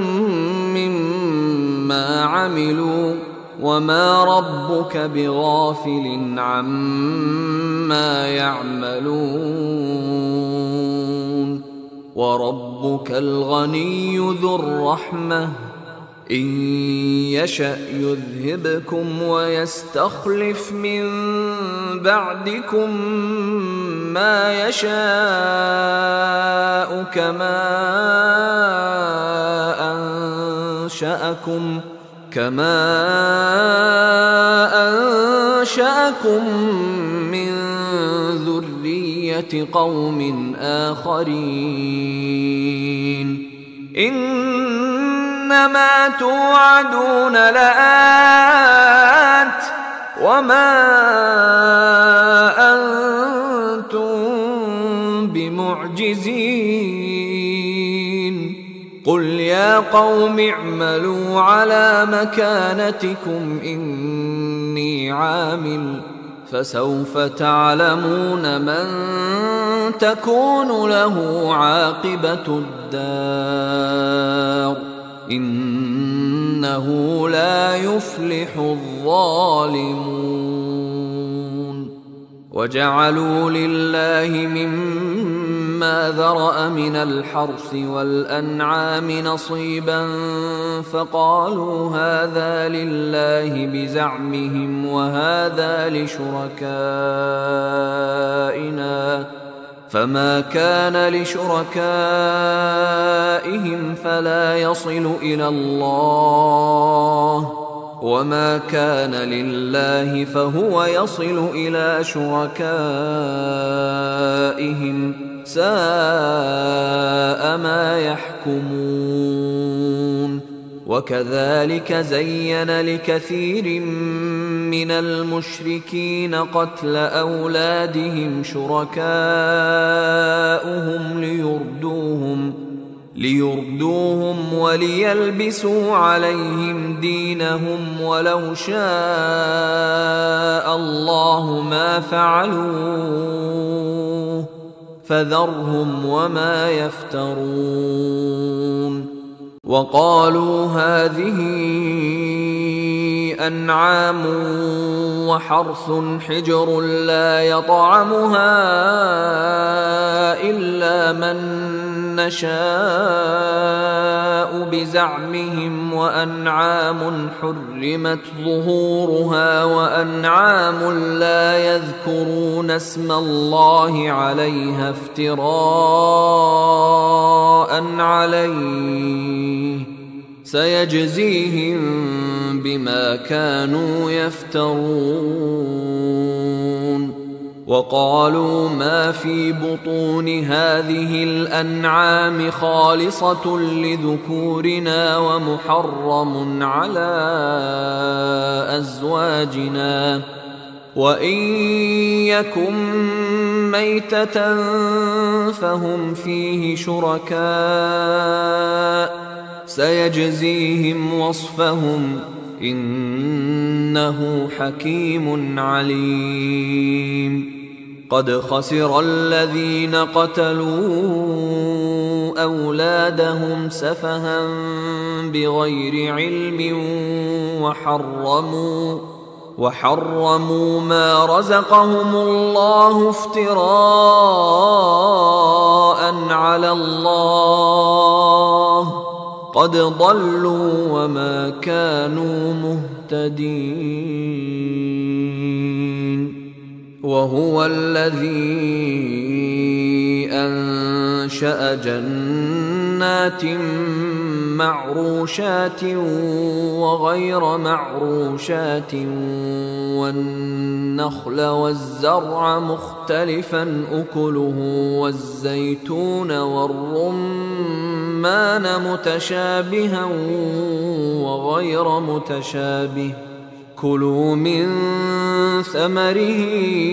مما عملوا وما ربك بغافل عما يعملون. وربك الغني ذو الرحمة إن يشأ يذهبكم ويستخلف من بعدكم ما يشاء كما أنشأكم من ذرية قوم آخرين. إنما توعدون لآت وما أنتم بمعجزين. قل يا قوم اعملوا على مكانتكم إني عامل فسوف تعلمون من تكون له عاقبة الدار إنه لا يفلح الظالمون. وجعلوا لله مما ذرأ من الحرث والأنعام نصيبا فقالوا هذا لله بزعمهم وهذا لشركائنا فما كان لشركائهم فلا يصل إلى الله وما كان لله فهو يصل إلى شركائهم ساء ما يحكمون. وكذلك زين لكثير من المشركين قتل أولادهم شركاؤهم ليردوهم وليلبسوا عليهم دينهم ولو شاء الله ما فعلوه فذرهم وما يفترون. وقالوا هذه أنعام وحرث حجر لا يطعمها إلا من نشاء بزعمهم، وأنعام حرمت ظهورها، وأنعام لا يذكرون اسم الله عليها افتراء عليه، سيجزيهم بما كانوا يفترون. وقالوا ما في بطون هذه الأنعام خالصة لذكورنا ومحرم على أزواجنا، وإن يكن ميتة فهم فيه شركاء، سيجزيهم وصفهم إنه حكيم عليم. قد خسر الذين قتلوا أولادهم سفها بغير علم وحرموا ما رزقهم الله افتراء على الله، قد ضلوا وما كانوا مهتدين. وهو الذي أنشأ جنات معروشات وغير معروشات والنخل والزرع مختلفا أكله والزيتون والرمان متشابها وغير متشابه، كلوا من ثمره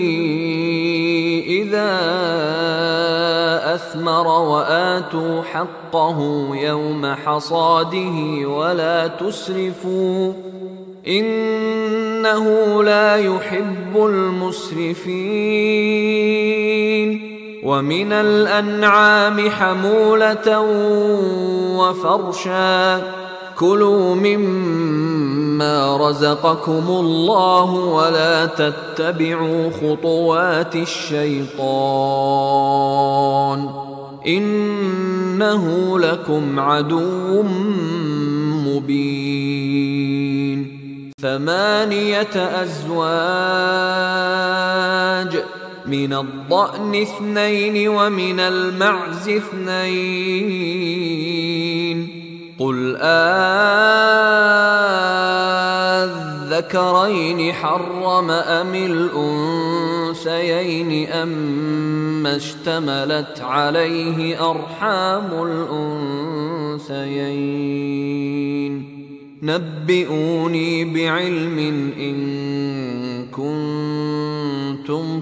إذا أثمر وآتوا حقه يوم حصاده ولا تسرفوا إنه لا يحب المسرفين. ومن الأنعام حمولة وفرشا، كلوا مما رزقكم الله ولا تتبعوا خطوات الشيطان إنه لكم عدو مبين. 8 أزواج، من الضأن 2 ومن المعز 2. قل أذكرين حرم أم الأنثيين أما اشتملت عليه أرحام الأنثيين؟ نبئوني بعلم إن كنتم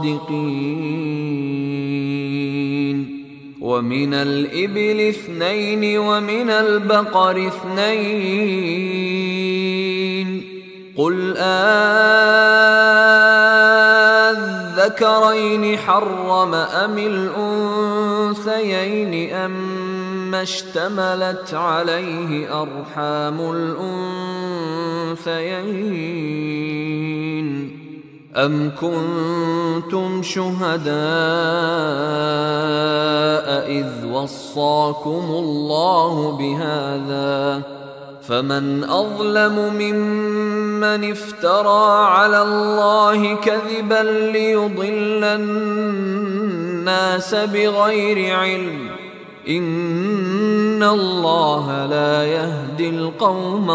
صادقين. ومن الإبل 2 ومن البقر 2. قل أذكرين حرم أم الأنثيين أما اشتملت عليه أرحام الأنثيين؟ أم كنتم شهداء إذ وصاكم الله بهذا؟ فمن أظلم ممن افترى على الله كذبا ليضل الناس بغير علم، إن الله لا يهدي القوم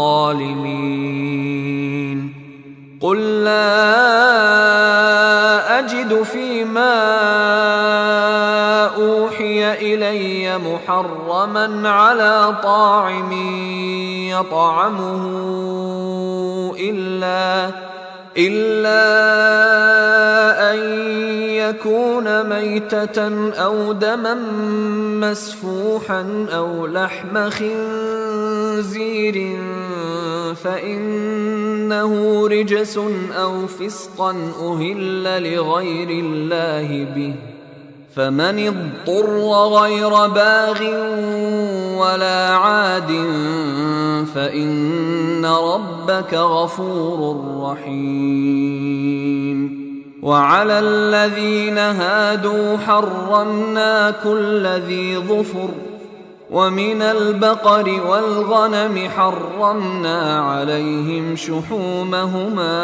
الظالمين. قل لا أجد فيما أوحي إلي محرما على طاعم يطعمه إلا أن يكون ميتة أو دما مسفوحا أو لحم خنزير فإنه رجس أو فسقا أهل لغير الله به، فمن اضطر غير باغ ولا عاد فإن ربك غفور رحيم. وعلى الذين هادوا حرمنا كل ذي ظفر، ومن البقر والغنم حرمنا عليهم شحومهما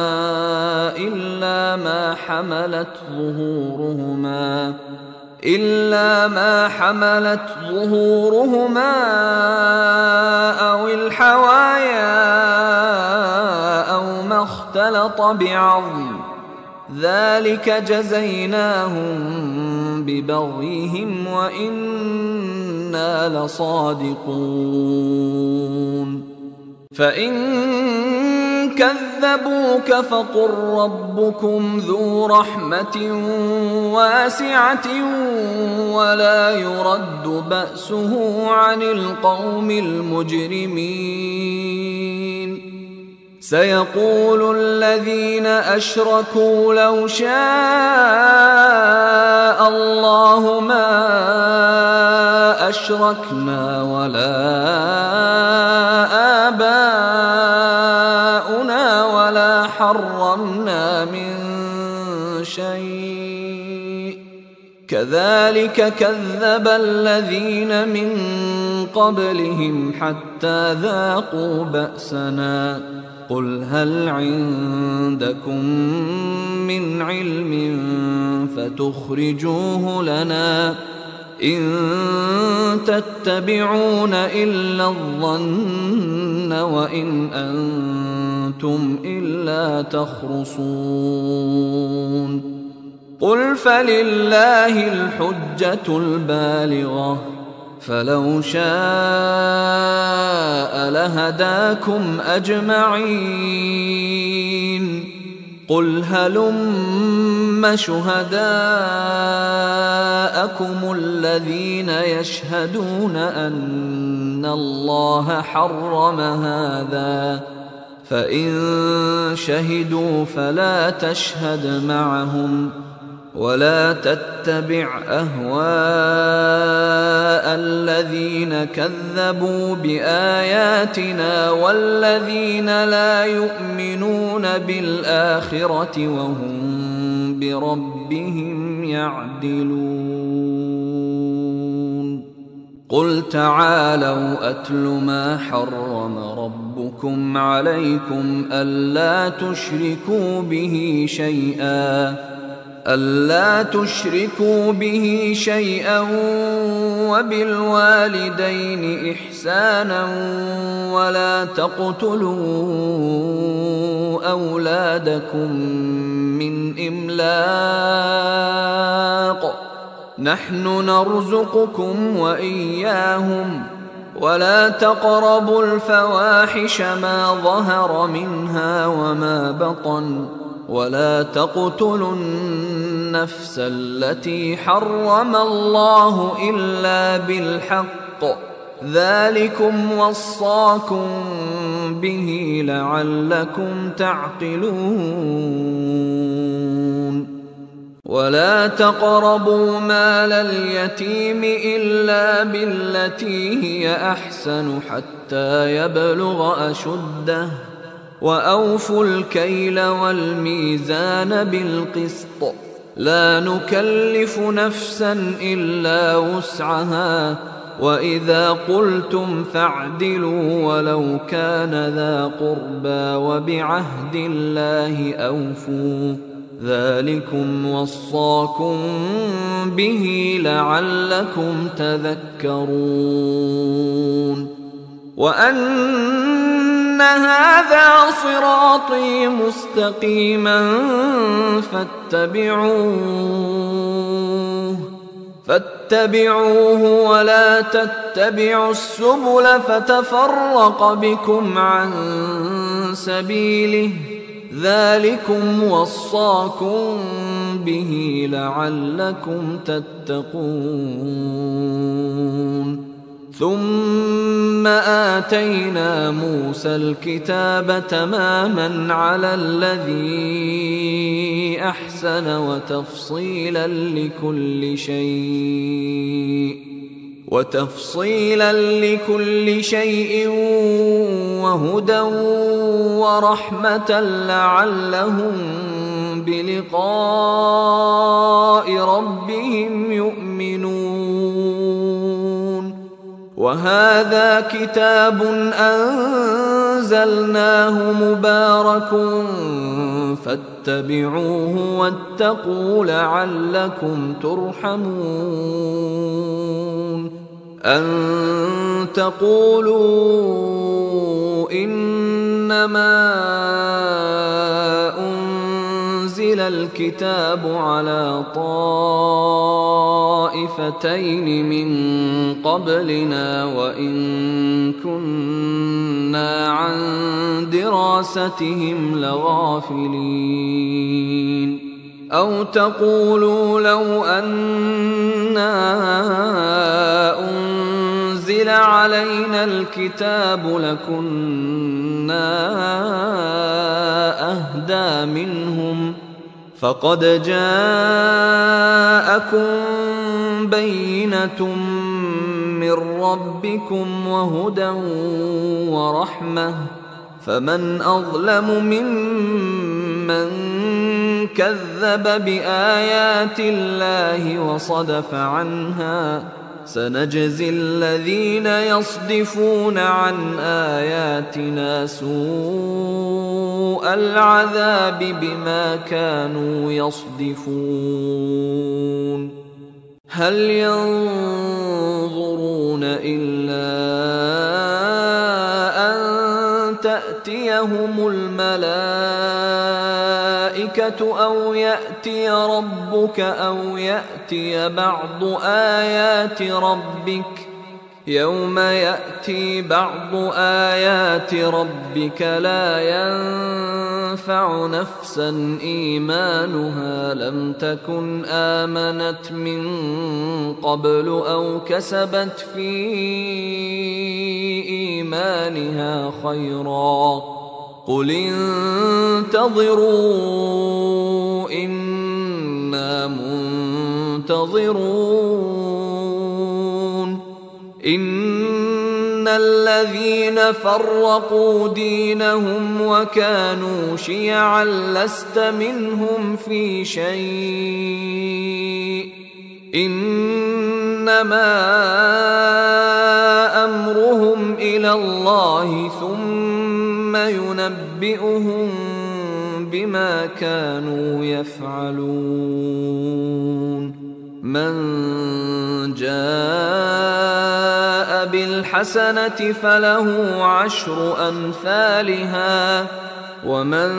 إلا ما حملت ظهورهما أو الحوايا أو ما اختلط بعظم، ذلك جزيناهم ببغيهم وإنا لصادقون. فإن كذبوك فقل ربكم ذو رحمة واسعة ولا يرد بأسه عن القوم المجرمين. سيقول الذين أشركوا لو شاء الله ما أشركنا ولا آباؤنا ولا حرمنا من شيء كذلك كذب الذين من قبلهم حتى ذاقوا بأسنا. قل هل عندكم من علم فتخرجوه لنا؟ إن تتبعون إلا الظن وإن أنتم إلا تخرصون. قل فلله الحجة البالغة، فلو شاء لهداكم أجمعين. قل هلم شهداءكم الذين يشهدون أن الله حرم هذا، فإن شهدوا فلا تشهد معهم ولا تتبع أهواء الذين كذبوا بآياتنا والذين لا يؤمنون بالآخرة وهم بربهم يعدلون. قل تعالوا أتل ما حرم ربكم عليكم ألا تشركوا به شيئا وبالوالدين إحسانا ولا تقتلوا أولادكم من إملاق، نحن نرزقكم وإياهم، ولا تقربوا الفواحش ما ظهر منها وما بطن، ولا تقتلوا النفس التي حرم الله إلا بالحق، ذلكم وصاكم به لعلكم تعقلون. ولا تقربوا مال اليتيم إلا بالتي هي أحسن حتى يبلغ أشده، وأوفوا الكيل والميزان بالقسط، لا نكلف نفسا إلا وسعها، وإذا قلتم فاعدلوا ولو كان ذا قربى، وبعهد الله أوفوا، ذلكم وصاكم به لعلكم تذكرون. وأن هذا صراطي مستقيما فاتبعوه ولا تتبعوا السبل فتفرق بكم عن سبيله، ذلكم وصاكم به لعلكم تتقون. ثم آتينا موسى الكتاب تماما على الذي أحسن وتفصيلا لكل شيء، وتفصيلا لكل شيء وهدى ورحمة لعلهم بلقاء ربهم يؤمنون. وهذا كتاب أنزلناه مبارك فاتبعوه واتقوا لعلكم ترحمون. أن تقولوا إنما أنزل الكتاب على طائفتين من قبلنا وإن كنا عن دراستهم لغافلين. أو تقولوا لو أنا أنزل علينا الكتاب لكنا أهدى منهم فقد جاءكم بينة من ربكم وهدى ورحمة فمن أظلم ممن كذب بآيات الله وصدف عنها. سنجزي الذين يصدفون عن آياتنا سوء العذاب بما كانوا يصدفون. هل ينظرون إلا أن تأتيهم الملائكة أو يأتي ربك أو يأتي بعض آيات ربك يوم يأتي بعض آيات ربك لا ينفع نفسا إيمانها لم تكن آمنت من قبل أو كسبت في إيمانها خيرا قل انتظروا إنا منتظرون. إن الذين فرقوا دينهم وكانوا شيعا لست منهم في شيء إنما أمرهم إلى الله ثم ينبئهم بما كانوا يفعلون. من جاء بالحسنة فله 10 أمثالها ومن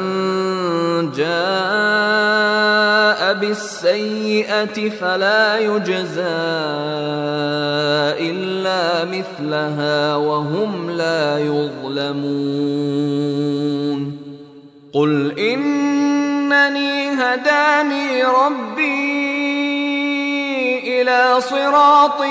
جاء بالسيئة فلا يجزى إلا مثلها وهم لا يظلمون. قل إنني هداني ربي إلى صراط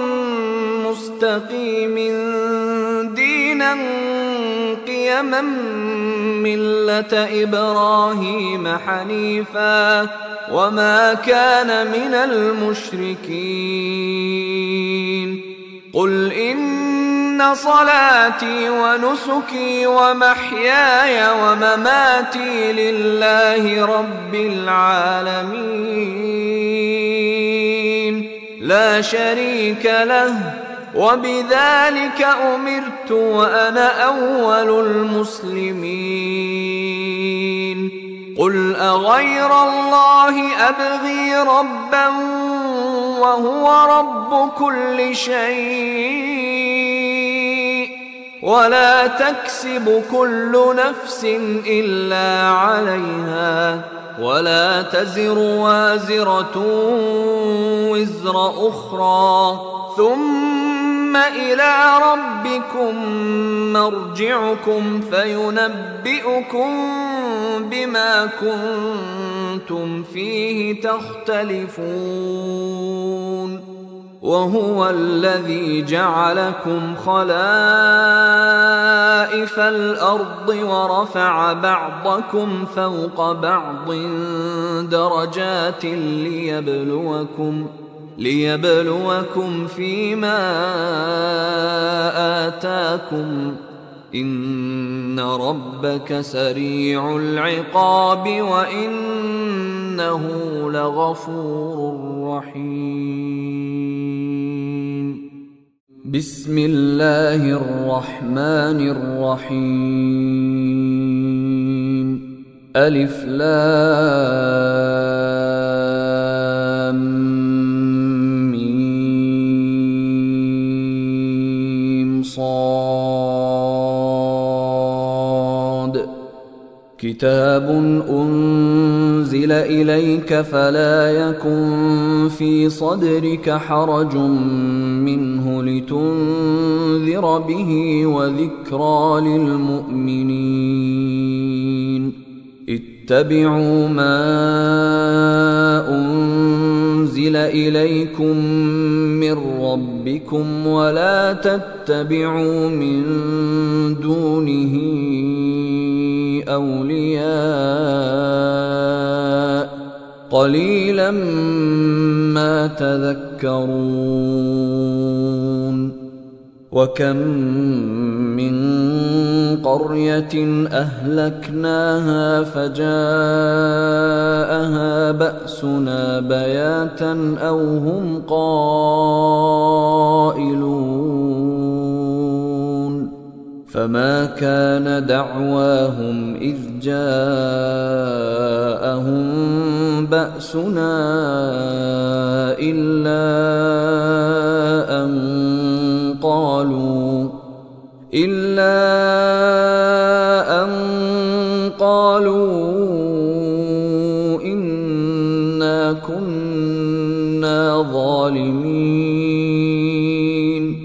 مستقيم دينا قيما ملة إبراهيم حنيفا وما كان من المشركين. قل إن صلاتي ونسكي ومحياي ومماتي لله رب العالمين لا شريك له وبذلك أمرت وأنا أول المسلمين. قل أغير الله أبغي ربا وهو رب كل شيء ولا تكسب كل نفس إلا عليها ولا تزر وازرة وزر أخرى ثم إلى ربكم مرجعكم فينبئكم بما كنتم فيه تختلفون. وهو الذي جعلكم خلائف الأرض ورفع بعضكم فوق بعض درجات ليبلوكم فيما آتاكم إن ربك سريع العقاب وإنه لغفور رحيم. بسم الله الرحمن الرحيم. ألف لام ميم صاد. كتاب أنزل إليك فلا يكن في صدرك حرج منه لتنذر به وذكرى للمؤمنين. اتبعوا ما أنزل إليكم من ربكم ولا تتبعوا من دونه أولياء قليلا ما تذكرون. وكم من قرية أهلكناها فجاءها بأسنا بياتا أو هم قائلون. فما كان دعواهم إذ جاءهم بأسنا إلا أن قالوا إنا كنا ظالمين.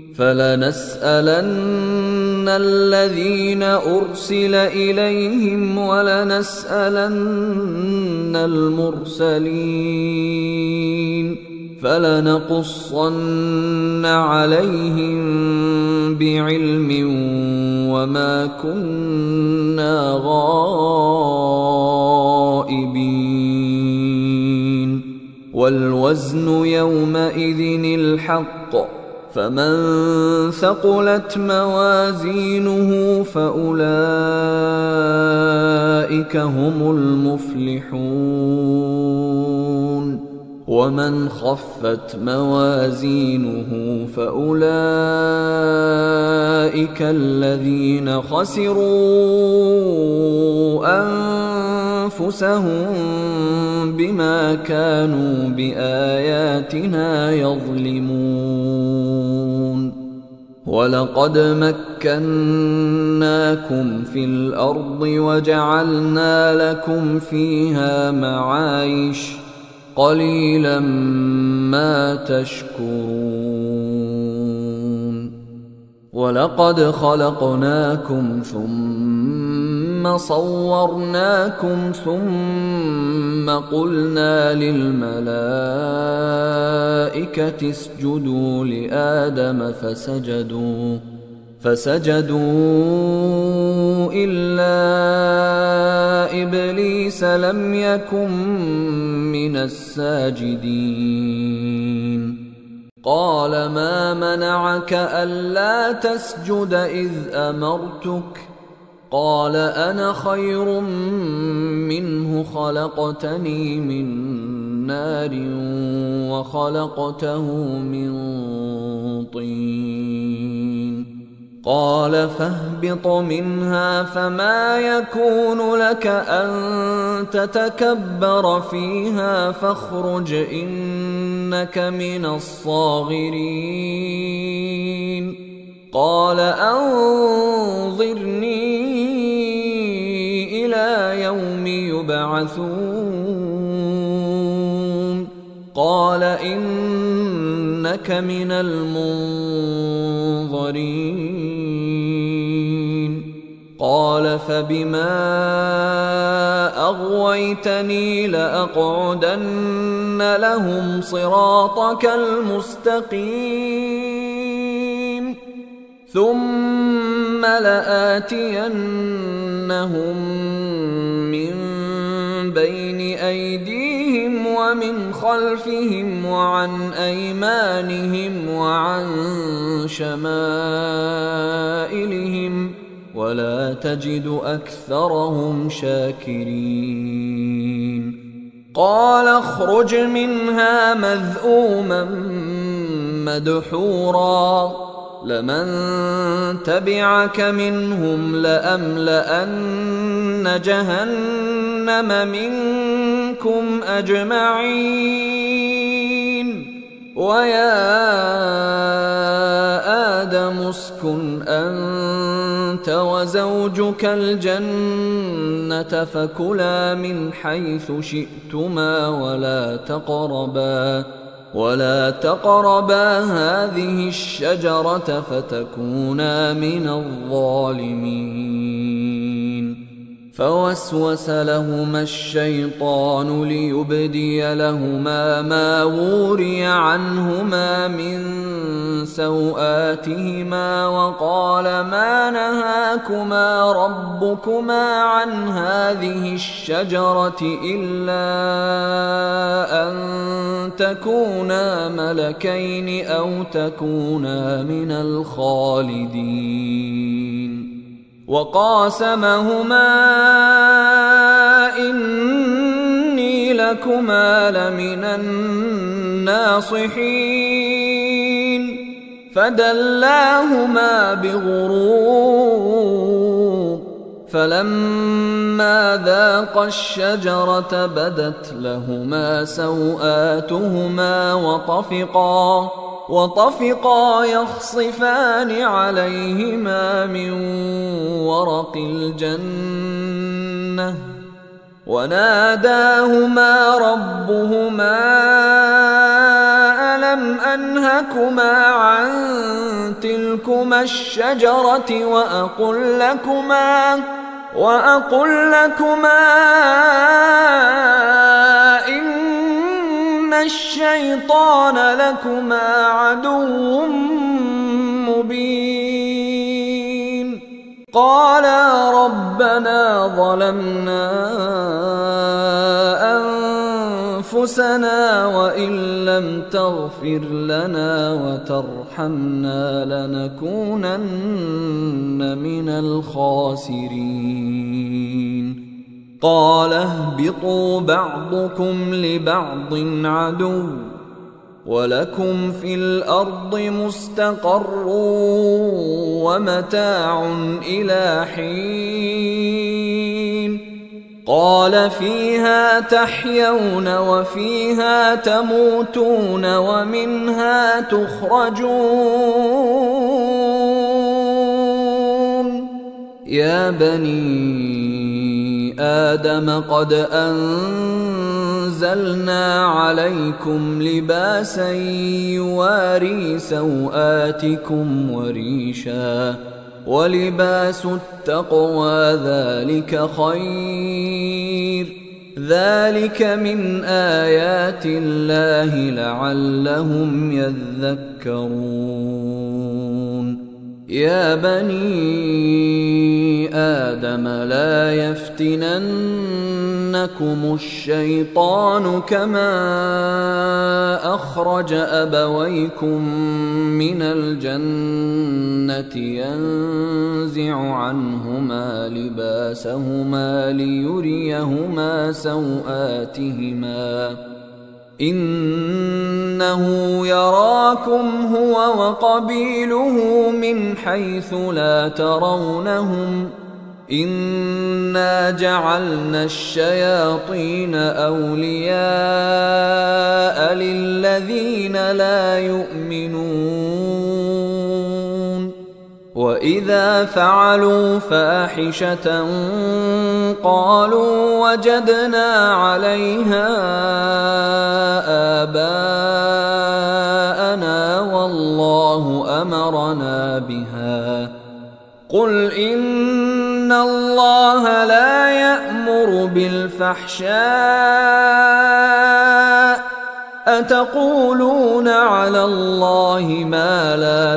فلنسألن الذين أرسل إليهم ولنسألن المرسلين فلنقصن عليهم بعلم وما كنا غائبين. والوزن يومئذ الحق فمن ثقلت موازينه فأولئك هم المفلحون. ومن خفت موازينه فأولئك الذين خسروا أنفسهم بما كانوا بآياتنا يظلمون. ولقد مكناكم في الأرض وجعلنا لكم فيها معايش قليلا ما تشكرون. ولقد خلقناكم ثم صورناكم ثم قلنا للملائكة اسجدوا لآدم فسجدوا إلا إبليس لم يكن من الساجدين. قال ما منعك ألا تسجد إذ أمرتك؟ قال أنا خير منه خلقتني من نار وخلقته من طين. قال فاهبط منها فما يكون لك أن تتكبر فيها فاخرج إنك من الصاغرين. قال أنظرني إلى يوم يبعثون. قال إنك من المنظرين. قال فبما أغويتني لأقعدن لهم صراطك المستقيم ثم لآتينهم من بين أيديهم ومن خلفهم وعن أيمانهم وعن شمائلهم ولا تجد أكثرهم شاكرين قال اخرج منها مذءوما مدحورا لمن تبعك منهم لأملأن جهنم منكم أجمعين ويا آدم اسكن أنت وزوجك الجنة فكلا من حيث شئتما ولا تقربا هذه الشجرة فتكونا من الظالمين فوسوس لهما الشيطان ليبدي لهما ما وري عنهما من سوآتهما وقال ما نهاكما ربكما عن هذه الشجرة إلا أن تكونا ملكين أو تكونا من الخالدين وقاسمهما إني لكما لمن الناصحين فدلاهما بغرور فلما ذاقا الشجرة بدت لهما سوآتهما وطفقا يخصفان عليهما من ورق الجنة وناداهما ربهما ألم أنهكما عن تلكما الشجرة وأقل لكما إن الشيطان لكما عدو مبين قالا ربنا ظلمنا أنفسنا وإن لم تغفر لنا وترحمنا لنكونن من الخاسرين قال اهبطوا بعضكم لبعض عدو ولكم في الأرض مستقر ومتاع إلى حين قال فيها تحيون وفيها تموتون ومنها تخرجون يا بني آدم قد أنزلنا عليكم لباسا يواري سوآتكم وريشا ولباس التقوى ذلك خير ذلك من آيات الله لعلهم يذكرون يا بني آدم لا يفتننكم الشيطان كما أخرج أبويكم من الجنة ينزع عنهما لباسهما ليريهما سوآتهما إنه يراكم هو وقبيله من حيث لا ترونهم إنا جعلنا الشياطين أولياء للذين لا يؤمنون وإذا فعلوا فاحشة قالوا وجدنا عليها آباءنا والله أمرنا بها قل إن الله لا يأمر بالفحشاء أتقولون على الله ما لا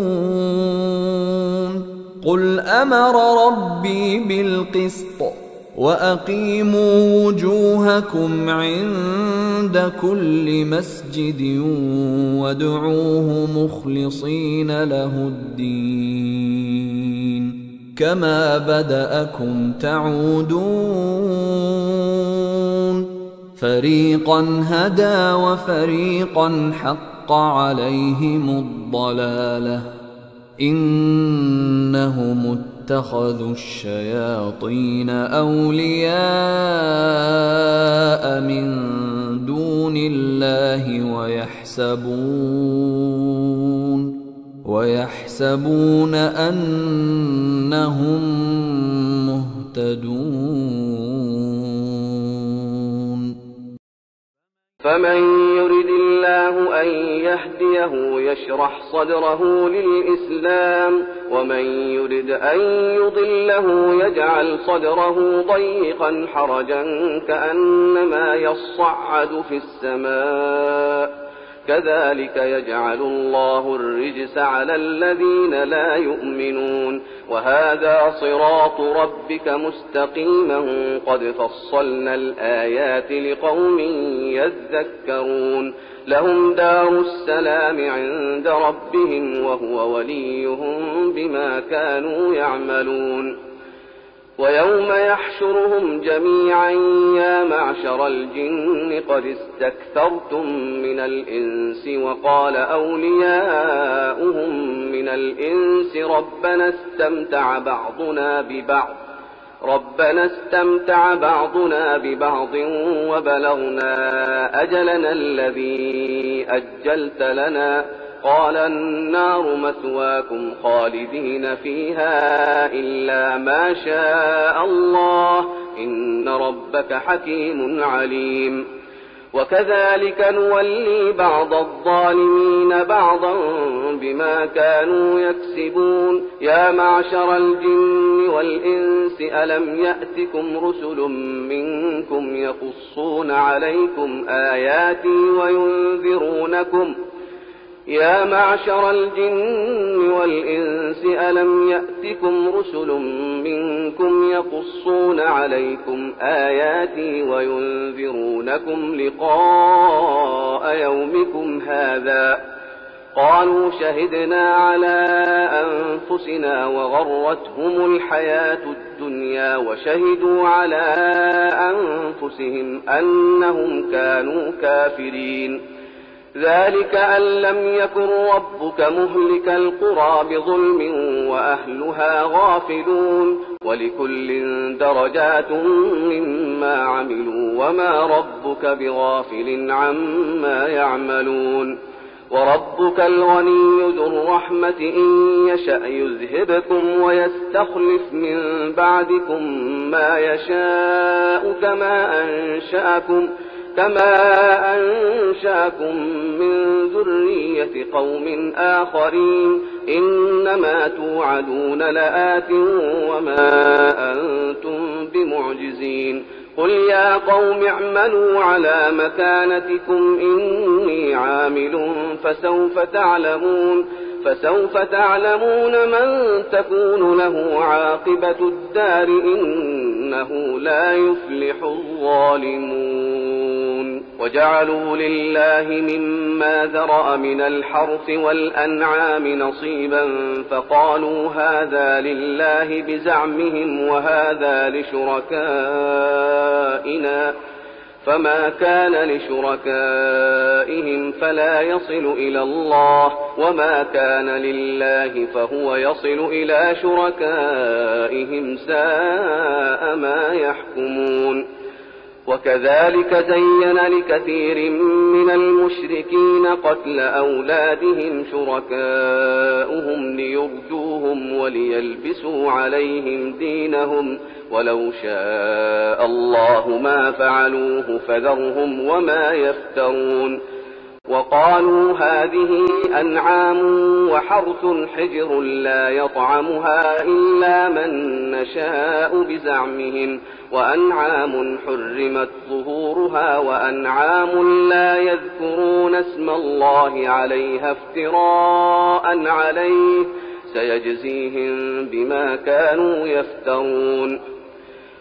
تعلمون قل أمر ربي بالقسط وأقيموا وجوهكم عند كل مسجد وادعوه مخلصين له الدين كما بدأكم تعودون فريقا هدى وفريقا حق عليهم الضلالة إنهم اتخذوا الشياطين أولياء من دون الله ويحسبون أنهم مهتدون. فمن يرد الله أن يهديه يشرح صدره للإسلام ومن يرد أن يضله يجعل صدره ضيقا حرجا كأنما يصعد في السماء كذلك يجعل الله الرجس على الذين لا يؤمنون وهذا صراط ربك مستقيما قد فصلنا الآيات لقوم يذكرون لهم دار السلام عند ربهم وهو وليهم بما كانوا يعملون ويوم يحشرهم جميعا يا معشر الجن قد استكثرتم من الإنس وقال أولياؤهم من الإنس ربنا استمتع بعضنا ببعض وبلغنا أجلنا الذي أجلت لنا قال النار مثواكم خالدين فيها إلا ما شاء الله إن ربك حكيم عليم وكذلك نولي بعض الظالمين بعضا بما كانوا يكسبون يا معشر الجن والإنس ألم يأتكم رسل منكم يقصون عليكم آياتي وينذرونكم يا معشر الجن والإنس ألم يأتكم رسل منكم يقصون عليكم آياتي وينذرونكم لقاء يومكم هذا قالوا شهدنا على أنفسنا وغرتهم الحياة الدنيا وشهدوا على أنفسهم أنهم كانوا كافرين ذلك أن لم يكن ربك مهلك القرى بظلم وأهلها غافلون ولكل درجات مما عملوا وما ربك بغافل عما يعملون وربك الغني ذو الرحمة إن يشأ يذهبكم ويستخلف من بعدكم ما يشاء كما أنشأكم من ذرية قوم آخرين إنما توعدون لآت وما أنتم بمعجزين قل يا قوم اعملوا على مكانتكم إني عامل فسوف تعلمون من تكون له عاقبة الدار إنه لا يفلح الظالمون وجعلوا لله مما ذرأ من الحرث والأنعام نصيبا فقالوا هذا لله بزعمهم وهذا لشركائنا فما كان لشركائهم فلا يصل إلى الله وما كان لله فهو يصل إلى شركائهم ساء ما يحكمون وكذلك زين لكثير من المشركين قتل أولادهم شركاؤهم ليردوهم وليلبسوا عليهم دينهم ولو شاء الله ما فعلوه فذرهم وما يفترون وقالوا هذه أنعام وحرث حجر لا يطعمها إلا من نشاء بزعمهم وأنعام حرمت ظهورها وأنعام لا يذكرون اسم الله عليها افتراء عليه سيجزيهم بما كانوا يفترون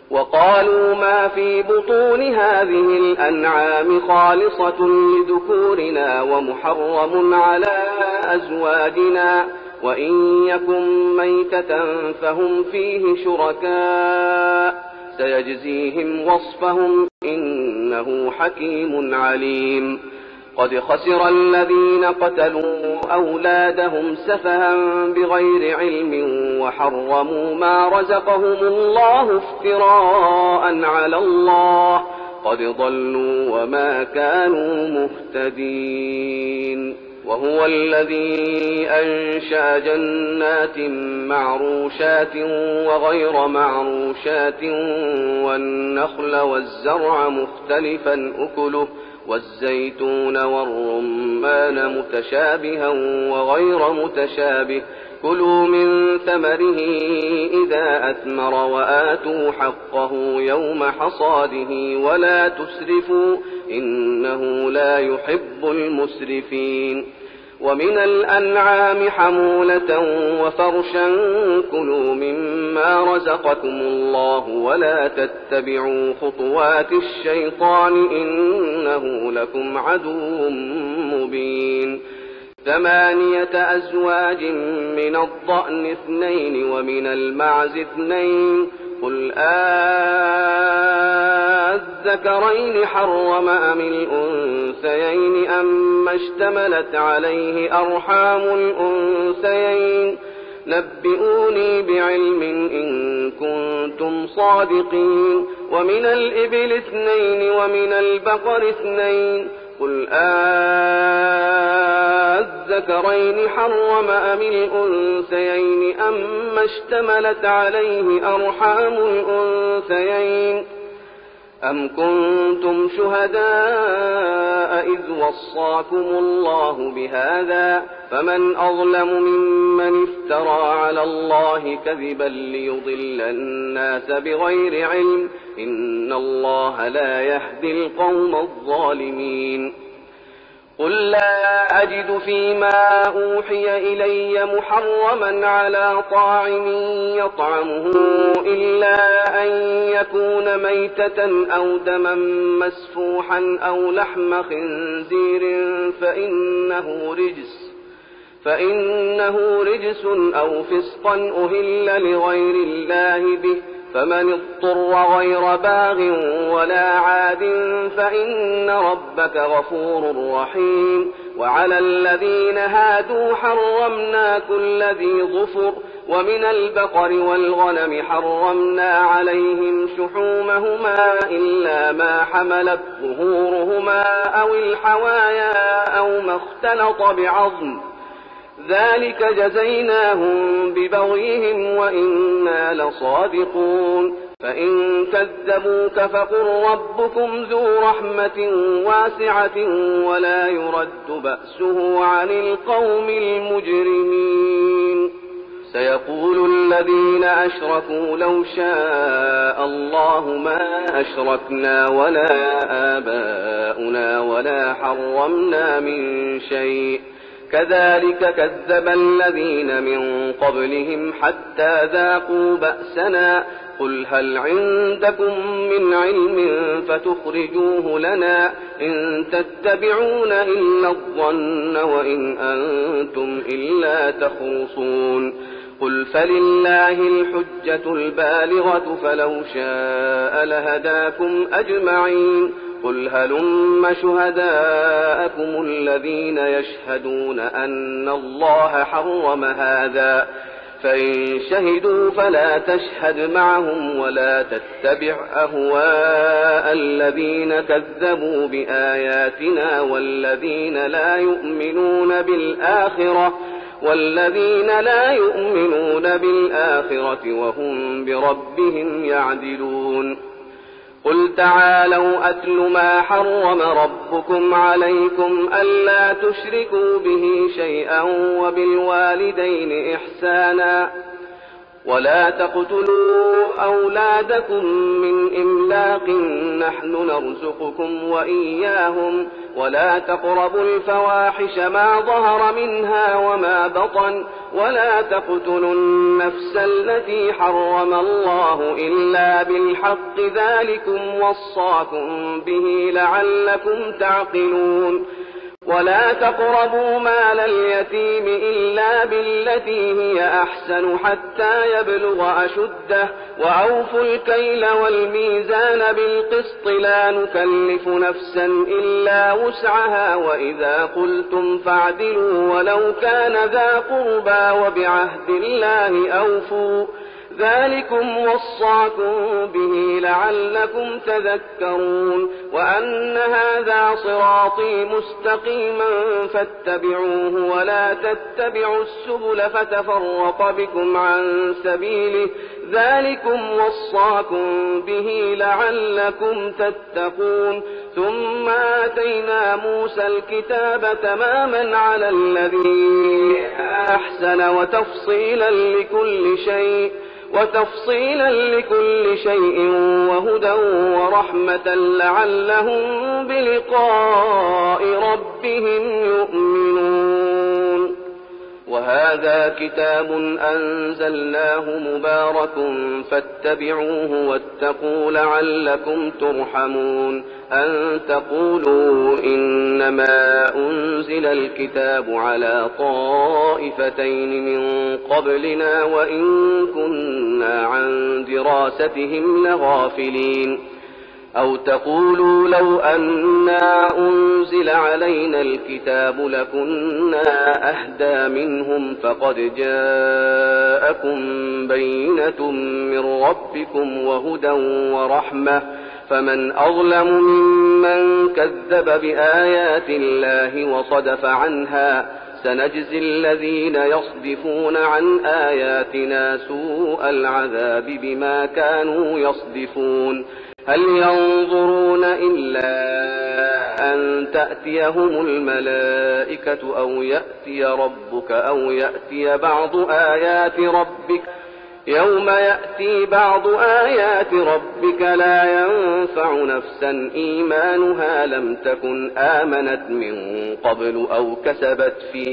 وقالوا ما في بطون هذه الأنعام خالصة لذكورنا ومحرم على أزواجنا وإن يكن ميتة فهم فيه شركاء سيجزيهم وصفهم إنه حكيم عليم. قد خسر الذين قتلوا أولادهم سفها بغير علم وحرموا ما رزقهم الله افتراء على الله قد ضلوا وما كانوا مهتدين. وهو الذي أنشأ جنات معروشات وغير معروشات والنخل والزرع مختلفا أكله والزيتون والرمان متشابها وغير متشابه كلوا من ثمره إذا أثمر وآتوا حقه يوم حصاده ولا تسرفوا إنه لا يحب المسرفين. ومن الأنعام حمولة وفرشا كلوا مما رزقكم الله ولا تتبعوا خطوات الشيطان إنه لكم عدو مبين. 8 أزواج من الضأن 2 ومن المعز 2 قل الذكرين حرم أم الأنثيين أما اشتملت عليه أرحام الأنثيين نبئوني بعلم إن كنتم صادقين. ومن الإبل 2 ومن البقر 2 قل الذكرين حرم أم الأنثيين أما اشتملت عليه أرحام الأنثيين أم كنتم شهداء إذ وصاكم الله بهذا فمن أظلم ممن افترى على الله كذبا ليضل الناس بغير علم إن الله لا يهدي القوم الظالمين. قل لا أجد فيما أوحي إلي محرما على طاعم يطعمه إلا أن يكون ميتة أو دما مسفوحا أو لحم خنزير فإنه رجس أو فسقا أهل لغير الله به فمن اضطر غير باغ ولا عاد فإن ربك غفور رحيم. وعلى الذين هادوا حرمنا كل ذي ظفر ومن البقر والغنم حرمنا عليهم شحومهما إلا ما حملت ظهورهما أو الحوايا أو ما اختلط بعظم ذلك جزيناهم ببغيهم وإنا لصادقون. فإن كذبوك فقل ربكم ذو رحمة واسعة ولا يرد بأسه عن القوم المجرمين. سيقول الذين أشركوا لو شاء الله ما أشركنا ولا آباؤنا ولا حرمنا من شيء كذلك كذب الذين من قبلهم حتى ذاقوا بأسنا قل هل عندكم من علم فتخرجوه لنا إن تتبعون إلا الظن وإن أنتم إلا تخرصون. قل فلله الحجة البالغة فلو شاء لهداكم أجمعين. قل هلم شهداءكم الذين يشهدون أن الله حرم هذا فإن شهدوا فلا تشهد معهم ولا تتبع أهواء الذين كذبوا بآياتنا والذين لا يؤمنون بالآخرة وهم بربهم يعدلون. قل تعالوا أتل ما حرم ربكم عليكم ألا تشركوا به شيئا وبالوالدين إحسانا ولا تقتلوا أولادكم من إملاق نحن نرزقكم وإياهم ولا تقربوا الفواحش ما ظهر منها وما بطن ولا تقتلوا النفس التي حرم الله إلا بالحق ذلكم وصاكم به لعلكم تعقلون ولا تقربوا مال اليتيم إلا بالتي هي أحسن حتى يبلغ أشده وأوفوا الكيل والميزان بالقسط لا نكلف نفسا إلا وسعها وإذا قلتم فاعدلوا ولو كان ذا قربى وبعهد الله أوفوا ذلكم وصاكم به لعلكم تذكرون وأن هذا صراطي مستقيما فاتبعوه ولا تتبعوا السبل فتفرق بكم عن سبيله ذلكم وصاكم به لعلكم تتقون ثم آتينا موسى الكتاب تماما على الذي أحسن وتفصيلا لكل شيء وهدى ورحمة لعلهم بلقاء ربهم يؤمنون وهذا كتاب أنزلناه مبارك فاتبعوه واتقوا لعلكم ترحمون أن تقولوا إنما أنزل الكتاب على طائفتين من قبلنا وإن كنا عن دراستهم لغافلين أو تقولوا لو أنا أنزل علينا الكتاب لكنا أهدى منهم فقد جاءكم بينة من ربكم وهدى ورحمة فمن أظلم ممن كذب بآيات الله وصدف عنها سنجزي الذين يصدفون عن آياتنا سوء العذاب بما كانوا يصدفون هل ينظرون إلا أن تأتيهم الملائكة أو يأتي ربك أو يأتي بعض آيات ربك يوم يأتي بعض آيات ربك لا ينفع نفسا إيمانها لم تكن آمنت من قبل أو كسبت في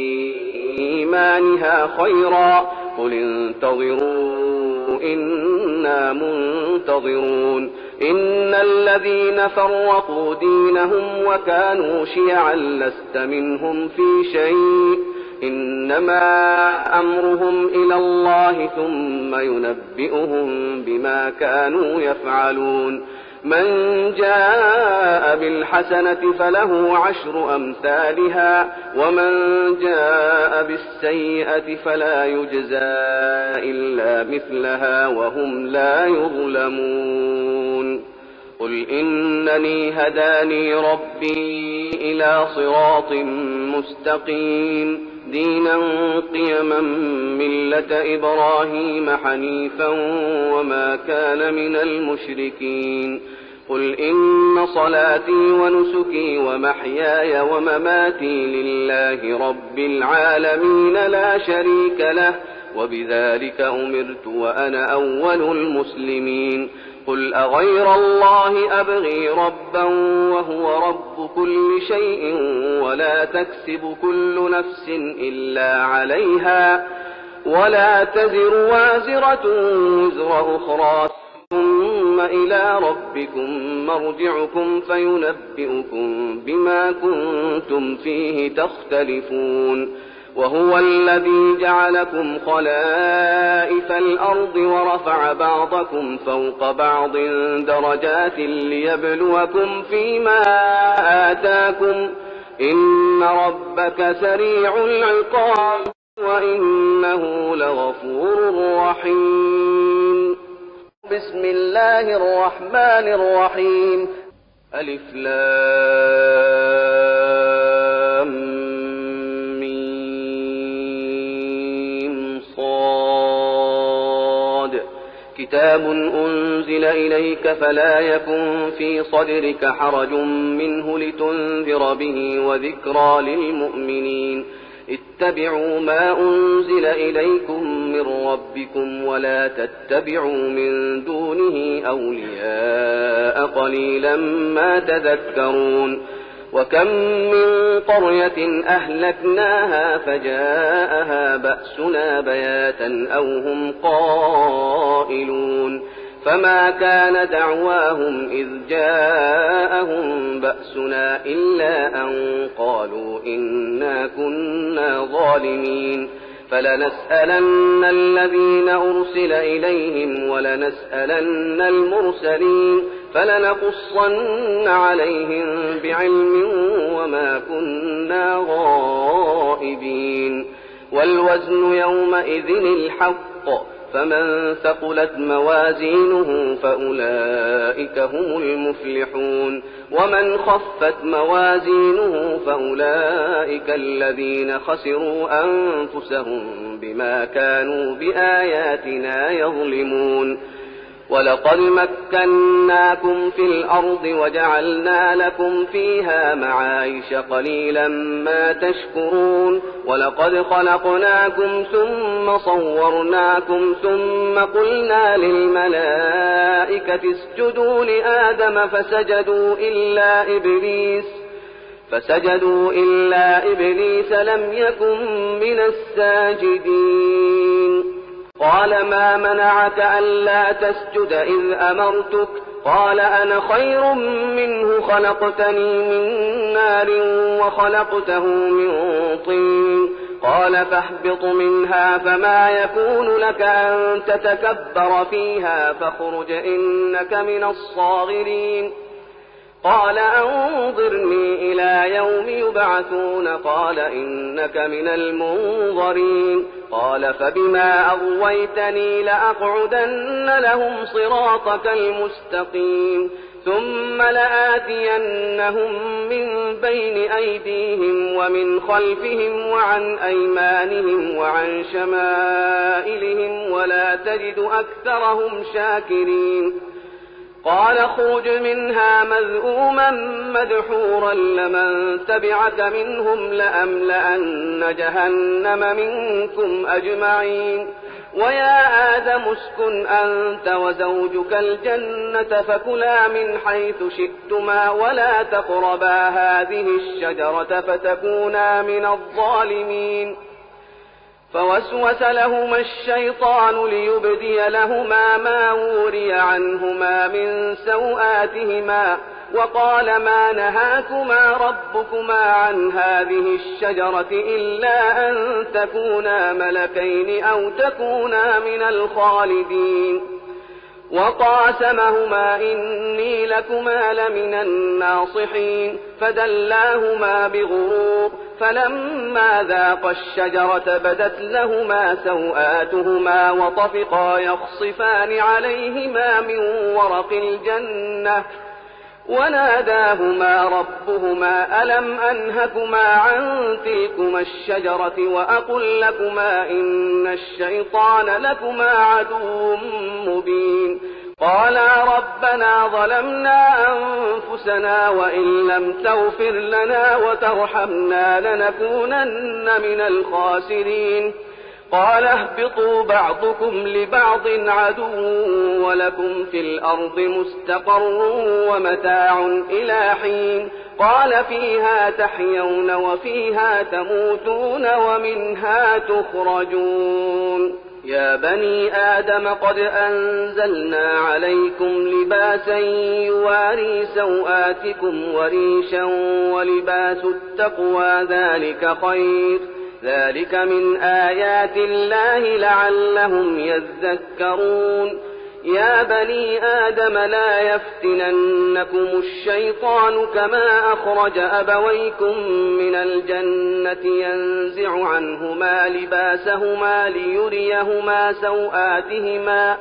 إيمانها خيرا قل انتظروا إنا منتظرون إن الذين فرقوا دينهم وكانوا شيعا لست منهم في شيء إنما أمرهم إلى الله ثم ينبئهم بما كانوا يفعلون من جاء بالحسنة فله 10 أمثالها ومن جاء بالسيئة فلا يجزى إلا مثلها وهم لا يظلمون قل إنني هداني ربي إلى صراط مستقيم دينا قيما ملة إبراهيم حنيفا وما كان من المشركين قل إن صلاتي ونسكي ومحياي ومماتي لله رب العالمين لا شريك له وبذلك أمرت وأنا أول المسلمين قل أغير الله أبغي ربا وهو رب كل شيء ولا تكسب كل نفس إلا عليها ولا تزر وازرة وزر أخرى ثم إلى ربكم مرجعكم فينبئكم بما كنتم فيه تختلفون وهو الذي جعلكم خلائف الأرض ورفع بعضكم فوق بعض درجات ليبلوكم فيما آتاكم إن ربك سريع العقاب وإنه لغفور رحيم بسم الله الرحمن الرحيم ألف لام كتاب أنزل إليك فلا يكن في صدرك حرج منه لتنذر به وذكرى للمؤمنين اتبعوا ما أنزل إليكم من ربكم ولا تتبعوا من دونه أولياء قليلا ما تذكرون وكم من قرية أهلكناها فجاءها بأسنا بياتا أو هم قائلون فما كان دعواهم إذ جاءهم بأسنا إلا أن قالوا إنا كنا ظالمين فلنسألن الذين أرسل إليهم ولنسألن المرسلين فلنقصن عليهم بعلم وما كنا غائبين والوزن يومئذ الحق فمن ثقلت موازينه فأولئك هم المفلحون ومن خفت موازينه فأولئك الذين خسروا أنفسهم بما كانوا بآياتنا يظلمون ولقد مكناكم في الأرض وجعلنا لكم فيها معايش قليلا ما تشكرون ولقد خلقناكم ثم صورناكم ثم قلنا للملائكة اسجدوا لآدم فسجدوا إلا إبليس لم يكن من الساجدين قال ما منعك ألا تسجد إذ أمرتك قال أنا خير منه خلقتني من نار وخلقته من طين قال فاهبط منها فما يكون لك أن تتكبر فيها فاخرج إنك من الصاغرين قال أنظرني إلى يوم يبعثون قال إنك من المنظرين قال فبما أغويتني لأقعدن لهم صراطك المستقيم ثم لآتينهم من بين أيديهم ومن خلفهم وعن أيمانهم وعن شمائلهم ولا تجد أكثرهم شاكرين قال اخرج منها مذءوما مدحورا لمن تبعك منهم لأملأن جهنم منكم أجمعين ويا آدم اسكن أنت وزوجك الجنة فكلا من حيث شئتما ولا تقربا هذه الشجرة فتكونا من الظالمين فوسوس لهما الشيطان ليبدي لهما ما وري عنهما من سوآتهما وقال ما نهاكما ربكما عن هذه الشجرة إلا أن تكونا ملكين أو تكونا من الخالدين وقاسمهما إني لكما لمن الناصحين فدلاهما بغرور فلما ذاقا الشجرة بدت لهما سوآتهما وطفقا يخصفان عليهما من ورق الجنة وناداهما ربهما ألم أنهكما عن تلكما الشجرة وأقل لكما إن الشيطان لكما عدو مبين قالا ربنا ظلمنا أنفسنا وإن لم تغفر لنا وترحمنا لنكونن من الخاسرين قال اهبطوا بعضكم لبعض عدو ولكم في الأرض مستقر ومتاع إلى حين قال فيها تحيون وفيها تموتون ومنها تخرجون يا بني آدم قد أنزلنا عليكم لباسا يواري سوآتكم وريشا ولباس التقوى ذلك خير ذلك من آيات الله لعلهم يذكرون يا بني آدم لا يفتننكم الشيطان كما أخرج أبويكم من الجنة ينزع عنهما لباسهما ليريهما سوآتهما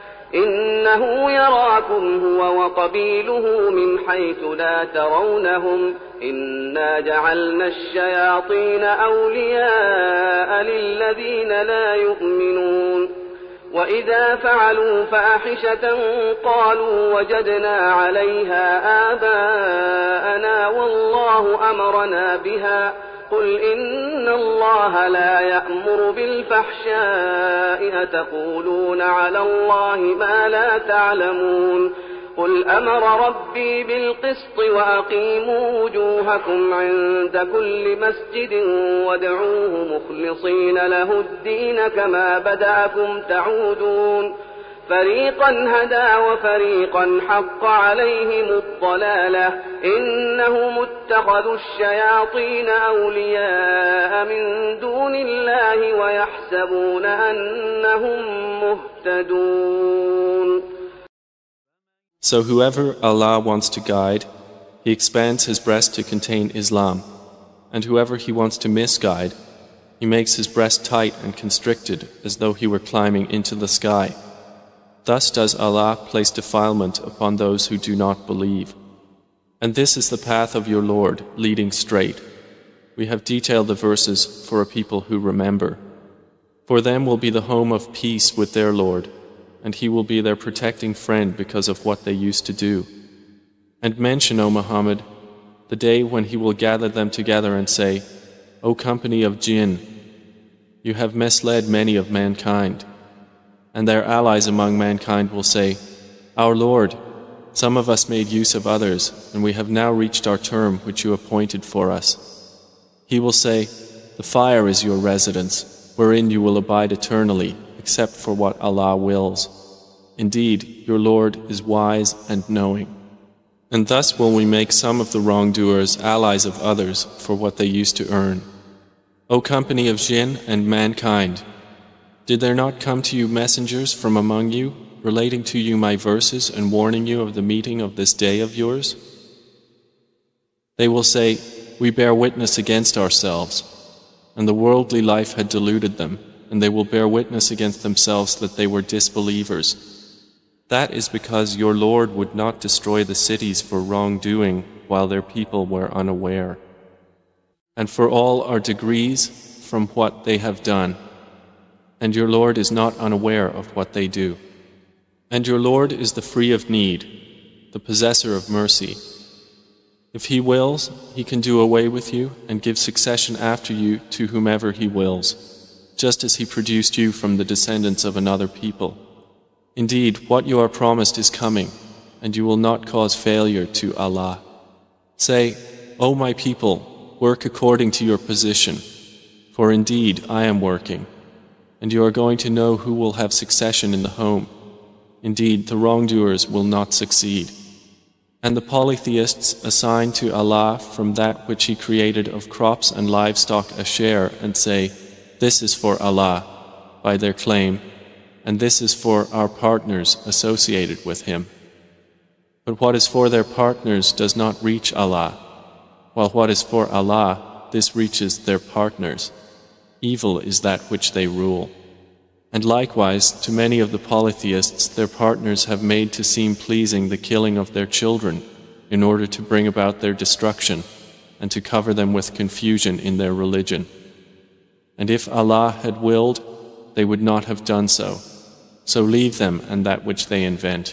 إنه يراكم هو وقبيله من حيث لا ترونهم إنا جعلنا الشياطين أولياء للذين لا يؤمنون وإذا فعلوا فاحشة قالوا وجدنا عليها آباءنا والله أمرنا بها قل إن الله لا يأمر بالفحشاء أتقولون على الله ما لا تعلمون قل أمر ربي بالقسط وأقيموا وجوهكم عند كل مسجد وادعوه مخلصين له الدين كما بدأكم تعودون فريقا هدى وفريقا حق عليهم الضلالة إنهم اتخذوا الشياطين أولياء من دون الله ويحسبون أنهم مهتدون. So whoever Allah wants to guide, He expands his breast to contain Islam, and whoever He wants to misguide, He makes his breast tight and constricted as though he were climbing into the sky. Thus does Allah place defilement upon those who do not believe. And this is the path of your Lord, leading straight. We have detailed the verses for a people who remember. For them will be the home of peace with their Lord, and He will be their protecting friend because of what they used to do. And mention, O Muhammad, the day when He will gather them together and say, O company of jinn, you have misled many of mankind. And their allies among mankind will say, Our Lord, some of us made use of others, and we have now reached our term which you appointed for us. He will say, The fire is your residence, wherein you will abide eternally, except for what Allah wills. Indeed, your Lord is wise and knowing. And thus will we make some of the wrongdoers allies of others for what they used to earn. O company of jinn and mankind, did there not come to you messengers from among you, relating to you my verses and warning you of the meeting of this day of yours? They will say, We bear witness against ourselves, and the worldly life had deluded them, and they will bear witness against themselves that they were disbelievers. That is because your Lord would not destroy the cities for wrongdoing while their people were unaware. And for all are degrees from what they have done. And your Lord is not unaware of what they do. And your Lord is the free of need, the possessor of mercy. If He wills, He can do away with you and give succession after you to whomever He wills, just as He produced you from the descendants of another people. Indeed, what you are promised is coming, and you will not cause failure to Allah. Say, O my people, work according to your position, for indeed I am working. And you are going to know who will have succession in the home. Indeed, the wrongdoers will not succeed. And the polytheists assign to Allah from that which He created of crops and livestock a share and say, This is for Allah, by their claim, and this is for our partners associated with Him. But what is for their partners does not reach Allah, while what is for Allah, this reaches their partners. Evil is that which they rule. And likewise, to many of the polytheists, their partners have made to seem pleasing the killing of their children in order to bring about their destruction and to cover them with confusion in their religion. And if Allah had willed, they would not have done so. So leave them and that which they invent.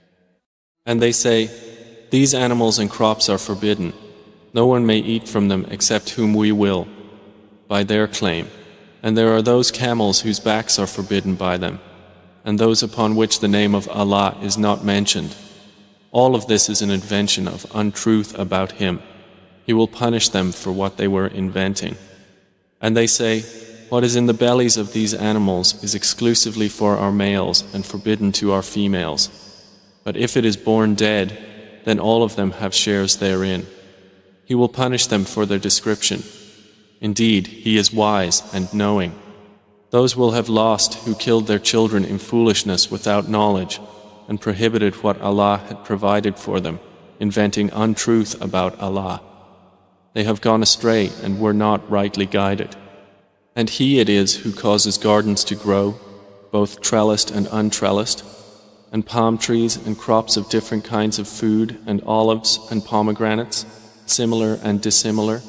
And they say, These animals and crops are forbidden. No one may eat from them except whom we will, by their claim. And there are those camels whose backs are forbidden by them, and those upon which the name of Allah is not mentioned. All of this is an invention of untruth about Him. He will punish them for what they were inventing. And they say, What is in the bellies of these animals is exclusively for our males and forbidden to our females. But if it is born dead, then all of them have shares therein. He will punish them for their description. Indeed, He is wise and knowing. Those will have lost who killed their children in foolishness without knowledge and prohibited what Allah had provided for them, inventing untruth about Allah. They have gone astray and were not rightly guided. And He it is who causes gardens to grow, both trellised and untrellised, and palm trees and crops of different kinds of food, and olives and pomegranates, similar and dissimilar.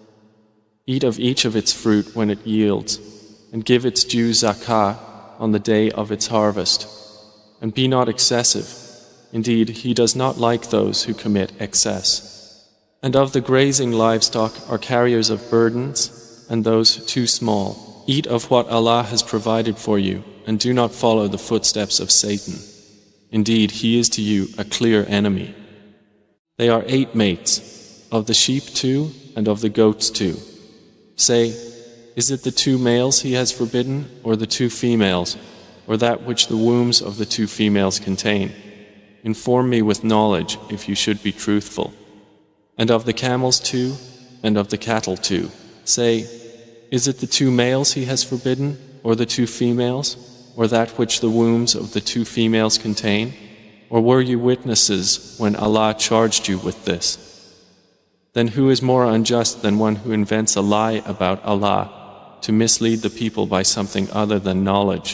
Eat of each of its fruit when it yields, and give its due zakah on the day of its harvest. And be not excessive. Indeed, He does not like those who commit excess. And of the grazing livestock are carriers of burdens and those too small. Eat of what Allah has provided for you, and do not follow the footsteps of Satan. Indeed, he is to you a clear enemy. They are 8 mates, of the sheep 2 and of the goats 2. Say, is it the 2 males he has forbidden, or the 2 females, or that which the wombs of the 2 females contain? Inform me with knowledge if you should be truthful. And of the camels 2, and of the cattle 2. Say, is it the 2 males he has forbidden, or the 2 females, or that which the wombs of the 2 females contain? Or were you witnesses when Allah charged you with this? Then who is more unjust than one who invents a lie about Allah to mislead the people by something other than knowledge?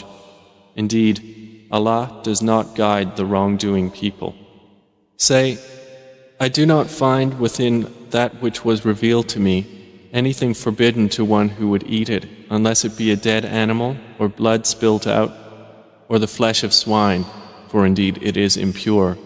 Indeed, Allah does not guide the wrongdoing people. Say, I do not find within that which was revealed to me anything forbidden to one who would eat it, unless it be a dead animal, or blood spilt out, or the flesh of swine, for indeed it is impure,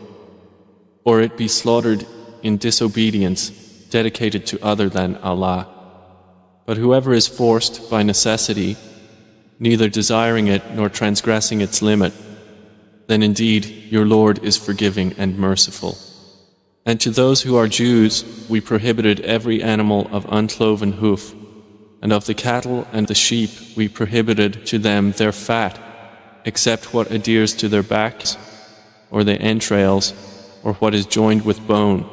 or it be slaughtered in disobedience, dedicated to other than Allah. But whoever is forced by necessity, neither desiring it nor transgressing its limit, then indeed your Lord is forgiving and merciful. And to those who are Jews, we prohibited every animal of uncloven hoof, and of the cattle and the sheep we prohibited to them their fat, except what adheres to their backs, or the entrails, or what is joined with bone.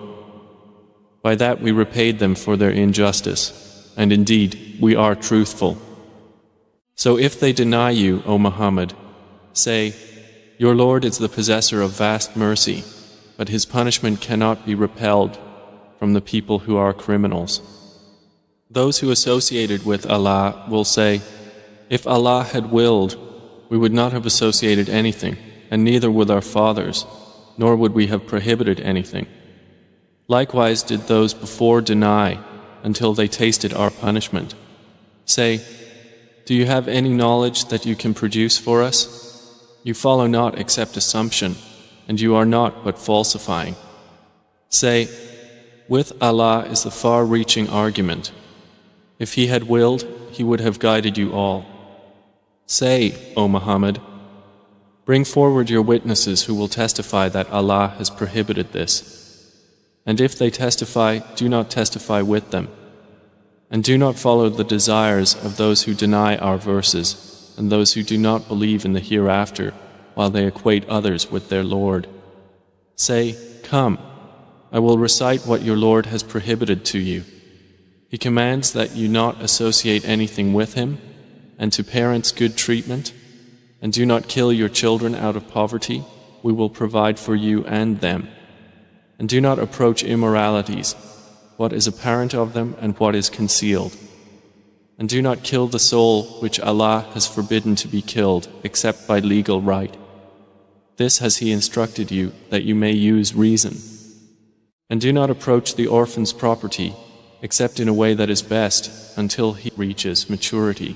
By that we repaid them for their injustice, and indeed we are truthful. So if they deny you, O Muhammad, say, your Lord is the possessor of vast mercy, but his punishment cannot be repelled from the people who are criminals. Those who associated with Allah will say, if Allah had willed, we would not have associated anything, and neither would our fathers, nor would we have prohibited anything. Likewise did those before deny until they tasted our punishment. Say, do you have any knowledge that you can produce for us? You follow not except assumption, and you are not but falsifying. Say, with Allah is the far-reaching argument. If He had willed, He would have guided you all. Say, O Muhammad, bring forward your witnesses who will testify that Allah has prohibited this. And if they testify, do not testify with them. And do not follow the desires of those who deny our verses and those who do not believe in the hereafter, while they equate others with their Lord. Say, come, I will recite what your Lord has prohibited to you. He commands that you not associate anything with Him, and to parents good treatment, and do not kill your children out of poverty. We will provide for you and them. And do not approach immoralities, what is apparent of them and what is concealed. And do not kill the soul which Allah has forbidden to be killed, except by legal right. This has He instructed you, that you may use reason. And do not approach the orphan's property, except in a way that is best, until he reaches maturity.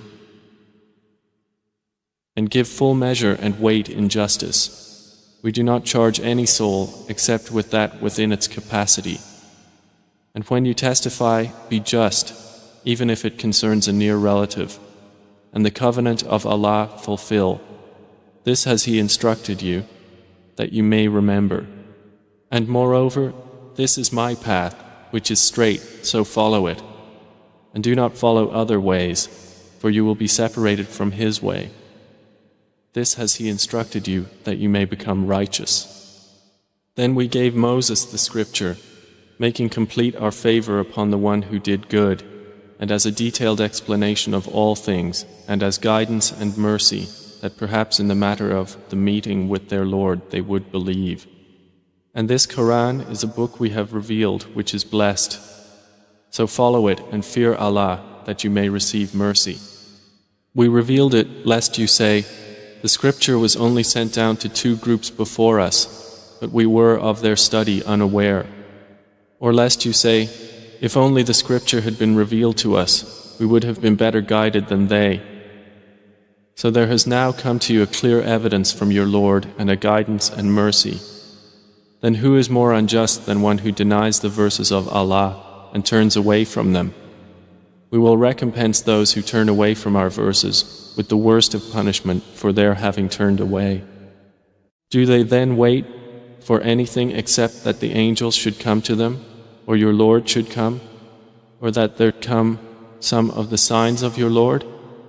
And give full measure and weight in justice. We do not charge any soul except with that within its capacity. And when you testify, be just, even if it concerns a near relative, and the covenant of Allah fulfill. This has He instructed you, that you may remember. And moreover, this is my path, which is straight, so follow it. And do not follow other ways, for you will be separated from His way. This has He instructed you, that you may become righteous. Then we gave Moses the scripture, making complete our favor upon the one who did good, and as a detailed explanation of all things, and as guidance and mercy, that perhaps in the matter of the meeting with their Lord they would believe. And this Quran is a book we have revealed, which is blessed. So follow it and fear Allah, that you may receive mercy. We revealed it lest you say, the scripture was only sent down to 2 groups before us, but we were of their study unaware. Or lest you say, if only the scripture had been revealed to us, we would have been better guided than they. So there has now come to you a clear evidence from your Lord and a guidance and mercy. Then who is more unjust than one who denies the verses of Allah and turns away from them? We will recompense those who turn away from our verses with the worst of punishment for their having turned away. Do they then wait for anything except that the angels should come to them, or your Lord should come, or that there come some of the signs of your Lord?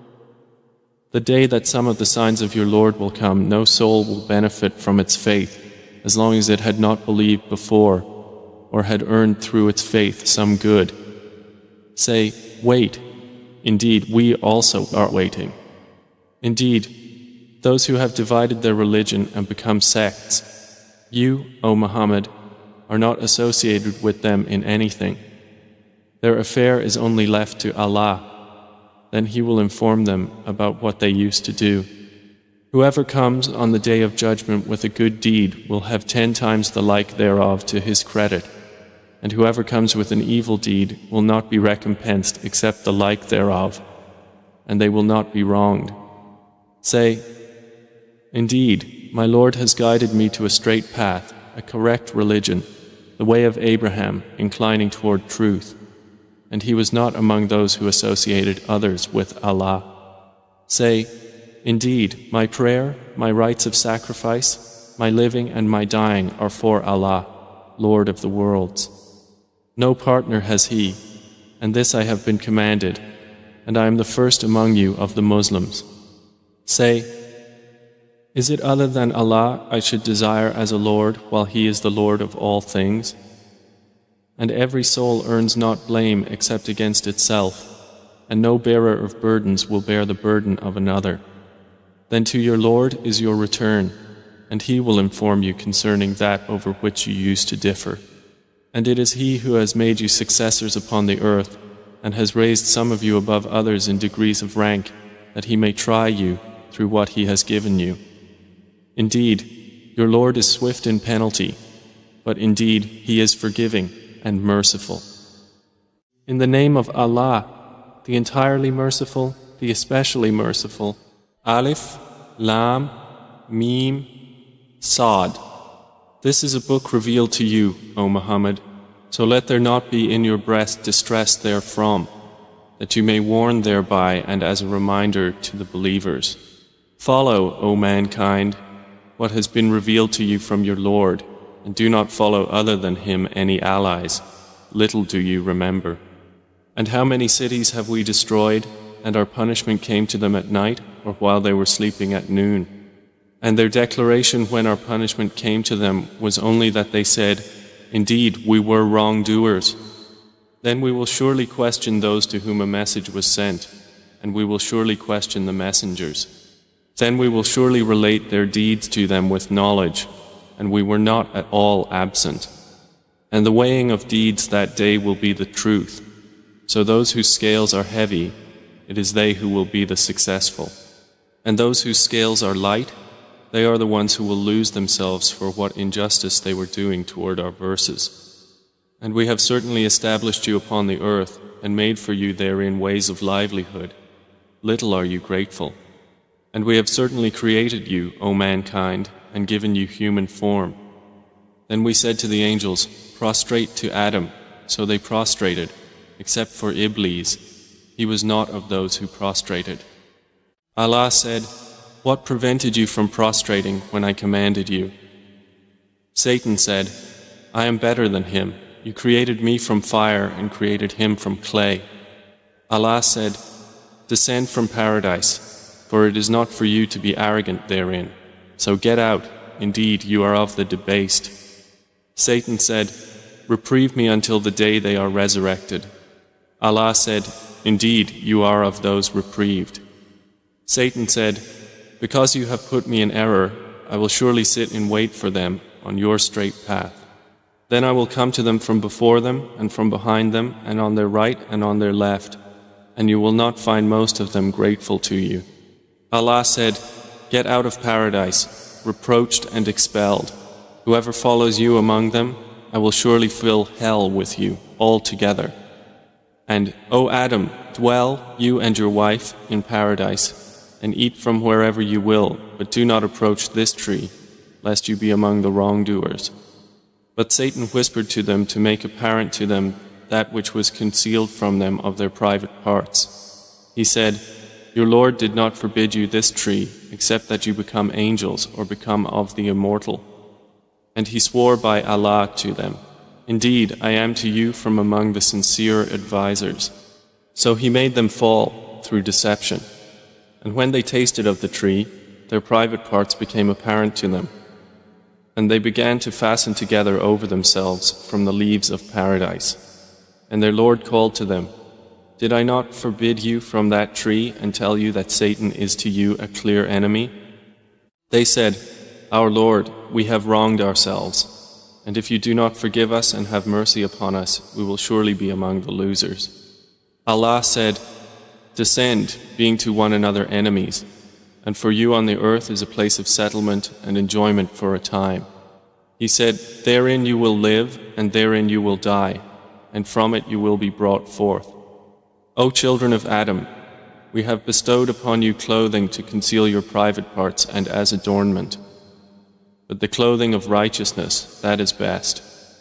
The day that some of the signs of your Lord will come, no soul will benefit from its faith as long as it had not believed before or had earned through its faith some good. Say, wait, indeed we also are waiting. Indeed, those who have divided their religion and become sects, you, O Muhammad, are not associated with them in anything. Their affair is only left to Allah. Then He will inform them about what they used to do. Whoever comes on the day of judgment with a good deed will have 10 times the like thereof to his credit, and whoever comes with an evil deed will not be recompensed except the like thereof, and they will not be wronged. Say, indeed, my Lord has guided me to a straight path, a correct religion, the way of Abraham, inclining toward truth, and he was not among those who associated others with Allah. Say, indeed, my prayer, my rites of sacrifice, my living and my dying are for Allah, Lord of the worlds. No partner has He, and this I have been commanded, and I am the first among you of the Muslims. Say, is it other than Allah I should desire as a Lord while He is the Lord of all things? And every soul earns not blame except against itself, and no bearer of burdens will bear the burden of another. Then to your Lord is your return, and He will inform you concerning that over which you used to differ. And it is He who has made you successors upon the earth, and has raised some of you above others in degrees of rank, that He may try you through what He has given you. Indeed, your Lord is swift in penalty, but indeed He is forgiving and merciful. In the name of Allah, the entirely merciful, the especially merciful. Alif, Lam, Mim, Sad. This is a book revealed to you, O Muhammad, so let there not be in your breast distress therefrom, that you may warn thereby and as a reminder to the believers. Follow, O mankind, what has been revealed to you from your Lord, and do not follow other than Him any allies. Little do you remember. And how many cities have we destroyed, and our punishment came to them at night, or while they were sleeping at noon? And their declaration when our punishment came to them was only that they said, indeed, we were wrongdoers. Then we will surely question those to whom a message was sent, and we will surely question the messengers. Then we will surely relate their deeds to them with knowledge, and we were not at all absent. And the weighing of deeds that day will be the truth. So those whose scales are heavy, it is they who will be the successful. And those whose scales are light, they are the ones who will lose themselves for what injustice they were doing toward our verses. And we have certainly established you upon the earth and made for you therein ways of livelihood. Little are you grateful. And we have certainly created you, O mankind, and given you human form. Then we said to the angels, prostrate to Adam, so they prostrated, except for Iblis. He was not of those who prostrated. Allah said, what prevented you from prostrating when I commanded you? Satan said, I am better than him. You created me from fire and created him from clay. Allah said, descend from paradise, for it is not for you to be arrogant therein. So get out, indeed you are of the debased. Satan said, reprieve me until the day they are resurrected. Allah said, indeed you are of those reprieved. Satan said, because you have put me in error, I will surely sit in wait for them on your straight path. Then I will come to them from before them and from behind them and on their right and on their left, and you will not find most of them grateful to you. Allah said, get out of paradise, reproached and expelled. Whoever follows you among them, I will surely fill hell with you altogether. And, O Adam, dwell, you and your wife, in paradise, and eat from wherever you will, but do not approach this tree, lest you be among the wrongdoers. But Satan whispered to them to make apparent to them that which was concealed from them of their private parts. He said, "Your Lord did not forbid you this tree, except that you become angels or become of the immortal." And he swore by Allah to them, "Indeed, I am to you from among the sincere advisers." So he made them fall through deception. And when they tasted of the tree, their private parts became apparent to them. And they began to fasten together over themselves from the leaves of paradise. And their Lord called to them, "Did I not forbid you from that tree and tell you that Satan is to you a clear enemy?" They said, "Our Lord, we have wronged ourselves, and if you do not forgive us and have mercy upon us, we will surely be among the losers." Allah said, "Descend, being to one another enemies, and for you on the earth is a place of settlement and enjoyment for a time." He said, "Therein you will live, and therein you will die, and from it you will be brought forth. O children of Adam, we have bestowed upon you clothing to conceal your private parts and as adornment. But the clothing of righteousness, that is best.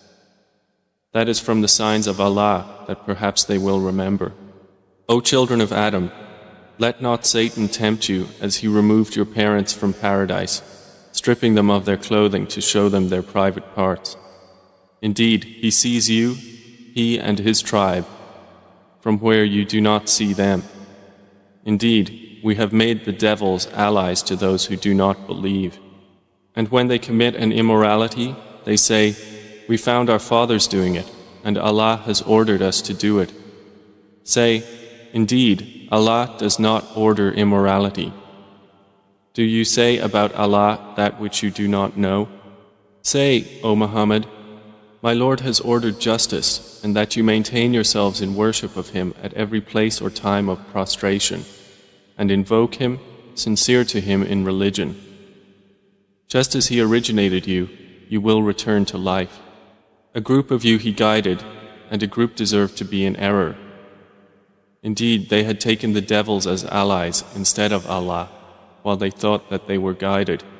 That is from the signs of Allah that perhaps they will remember. O children of Adam, let not Satan tempt you as he removed your parents from paradise, stripping them of their clothing to show them their private parts. Indeed, he sees you, he and his tribe, from where you do not see them. Indeed, we have made the devils allies to those who do not believe. And when they commit an immorality, they say, 'We found our fathers doing it, and Allah has ordered us to do it.' Say, 'Indeed, Allah does not order immorality.' Do you say about Allah that which you do not know? Say, O Muhammad, 'My Lord has ordered justice, and that you maintain yourselves in worship of Him at every place or time of prostration, and invoke Him, sincere to Him in religion. Just as He originated you, you will return to life. A group of you He guided, and a group deserved to be in error. Indeed, they had taken the devils as allies instead of Allah, while they thought that they were guided.